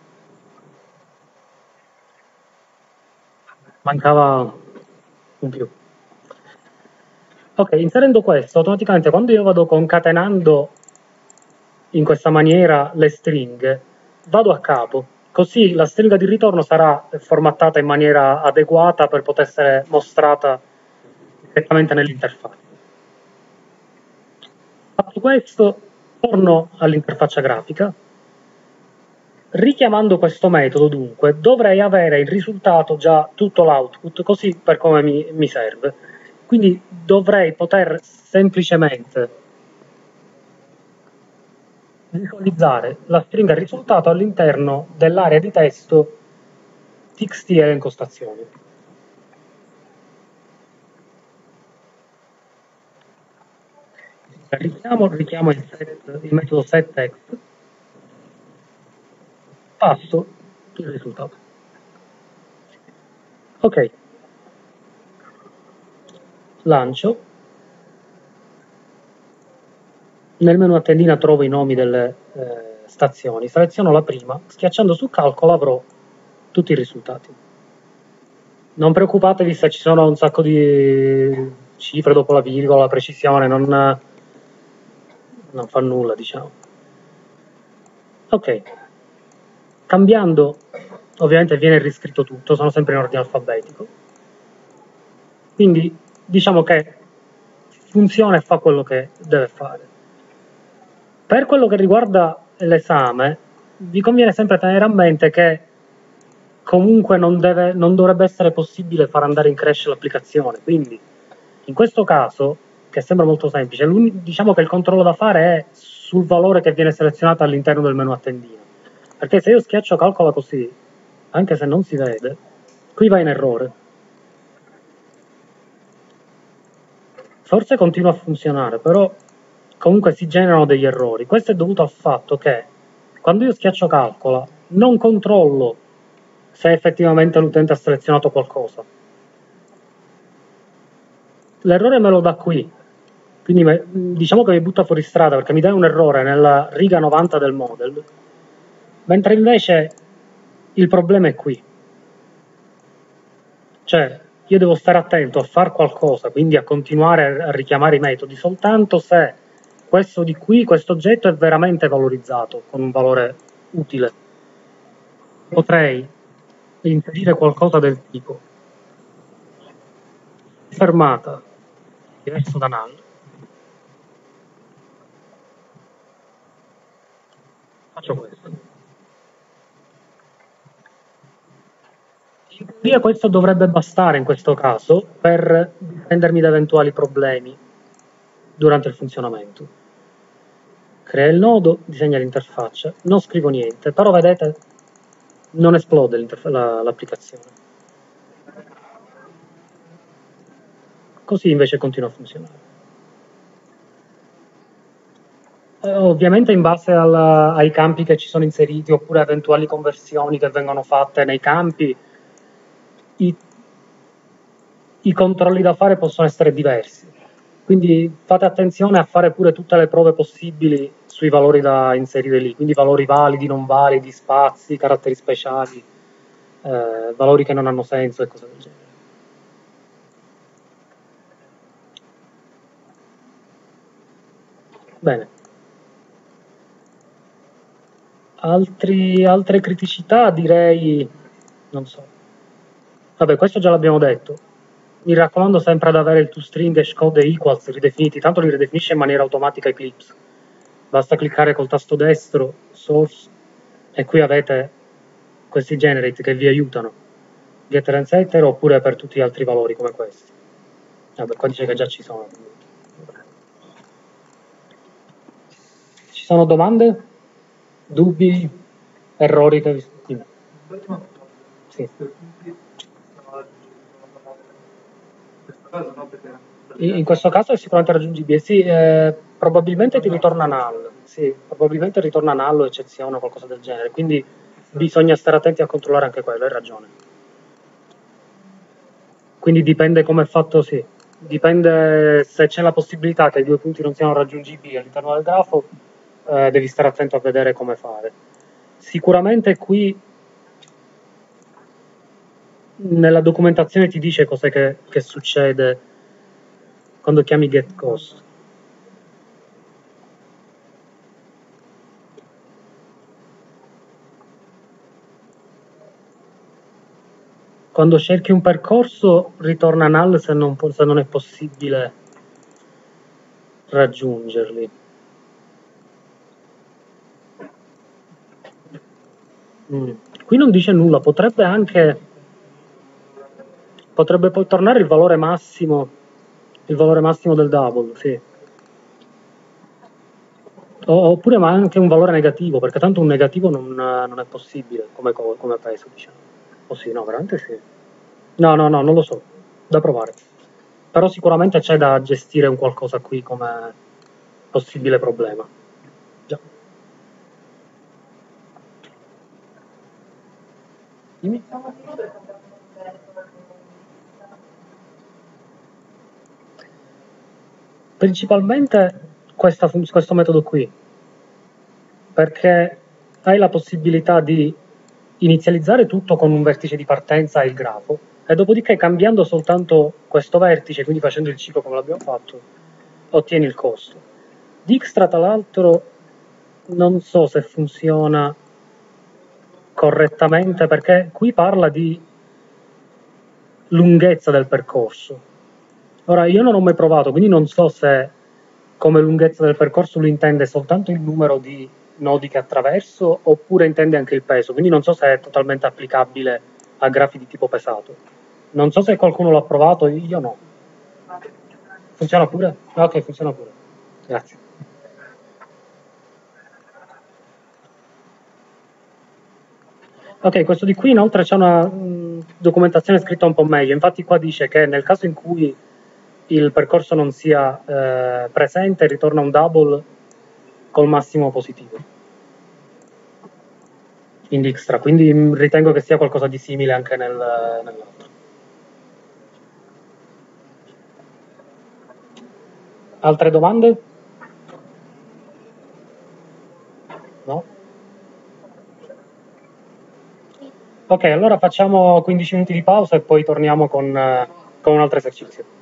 A: mancava un più. Ok, inserendo questo, automaticamente quando io vado concatenando in questa maniera le stringhe, vado a capo, così la stringa di ritorno sarà formattata in maniera adeguata per poter essere mostrata direttamente nell'interfaccia. Fatto questo, torno all'interfaccia grafica. Richiamando questo metodo, dunque, dovrei avere il risultato già tutto l'output, così per come mi, mi serve. Quindi dovrei poter semplicemente visualizzare la stringa risultato all'interno dell'area di testo txt e impostazioni. Richiamo, richiamo il, set, il metodo setText, passo il risultato. Ok, lancio. Nel menu a tendina trovo i nomi delle eh, stazioni, seleziono la prima, schiacciando su calcolo avrò tutti i risultati. Non preoccupatevi se ci sono un sacco di cifre dopo la virgola, la precisione, non, non fa nulla, diciamo. Ok, cambiando, ovviamente viene riscritto tutto, sono sempre in ordine alfabetico, quindi diciamo che funziona e fa quello che deve fare. Per quello che riguarda l'esame, vi conviene sempre tenere a mente che comunque non, deve, non dovrebbe essere possibile far andare in crash l'applicazione, quindi in questo caso, che sembra molto semplice, diciamo che il controllo da fare è sul valore che viene selezionato all'interno del menu a tendina, perché se io schiaccio calcola così, anche se non si vede, qui va in errore. Forse continua a funzionare, però comunque si generano degli errori. Questo è dovuto al fatto che quando io schiaccio calcola non controllo se effettivamente l'utente ha selezionato qualcosa. L'errore me lo dà qui, quindi me, diciamo che mi butta fuori strada perché mi dà un errore nella riga novanta del model, mentre invece il problema è qui. Cioè, io devo stare attento a fare qualcosa, quindi a continuare a richiamare i metodi, soltanto se questo di qui, questo oggetto è veramente valorizzato con un valore utile. Potrei inserire qualcosa del tipo fermata diverso da null. Faccio questo. In teoria questo dovrebbe bastare in questo caso per difendermi da eventuali problemi durante il funzionamento. Crea il nodo, disegna l'interfaccia, non scrivo niente, però vedete non esplode l'applicazione. Così invece continua a funzionare. Eh, ovviamente in base al, ai campi che ci sono inseriti oppure eventuali conversioni che vengono fatte nei campi, i, i controlli da fare possono essere diversi. Quindi fate attenzione a fare pure tutte le prove possibili sui valori da inserire lì, quindi valori validi, non validi, spazi, caratteri speciali, eh, valori che non hanno senso e cose del genere. Bene. Altri, altre criticità direi, non so. Vabbè, questo già l'abbiamo detto. Mi raccomando sempre ad avere il toString, hashcode e equals ridefiniti, tanto li ridefinisce in maniera automatica Eclipse. Basta cliccare col tasto destro, source, e qui avete questi generate che vi aiutano. Getter and setter oppure per tutti gli altri valori come questi. Vabbè, qua dice che già ci sono. Ci sono domande? Dubbi? Errori che vi... Sì. In questo caso è sicuramente raggiungibile, sì, eh, probabilmente ti ritorna null, sì, probabilmente ritorna null o eccezione o qualcosa del genere, quindi bisogna stare attenti a controllare anche quello, hai ragione. Quindi dipende come è fatto, sì, dipende se c'è la possibilità che i due punti non siano raggiungibili all'interno del grafo, eh, devi stare attento a vedere come fare. Sicuramente qui nella documentazione ti dice cos'è che, che succede quando chiami getCost. Quando cerchi un percorso ritorna null se non, se non è possibile raggiungerli. Mm. Qui non dice nulla, potrebbe anche potrebbe poi tornare il valore massimo il valore massimo del double, sì. O, oppure ma anche un valore negativo, perché tanto un negativo non, non è possibile come, come peso, diciamo. O sì, no, veramente sì. No, no, no, non lo so, da provare. Però sicuramente c'è da gestire un qualcosa qui come possibile problema. Già. Dimmi. Principalmente questa, questo metodo qui, perché hai la possibilità di inizializzare tutto con un vertice di partenza e il grafo, e dopodiché cambiando soltanto questo vertice, quindi facendo il ciclo come l'abbiamo fatto, ottieni il costo. Dijkstra, tra l'altro, non so se funziona correttamente, perché qui parla di lunghezza del percorso. Ora, io non ho mai provato, quindi non so se come lunghezza del percorso lui intende soltanto il numero di nodi che attraverso oppure intende anche il peso, quindi non so se è totalmente applicabile a grafi di tipo pesato. Non so se qualcuno l'ha provato, io no. Funziona pure? Ok, funziona pure. Grazie. Ok, questo di qui inoltre c'è una mh, documentazione scritta un po' meglio, infatti qua dice che nel caso in cui il percorso non sia eh, presente ritorna un double col massimo positivo in Dijkstra, quindi ritengo che sia qualcosa di simile anche nel, nell'altro. Altre domande? No? Ok, allora facciamo quindici minuti di pausa e poi torniamo con, con un altro esercizio.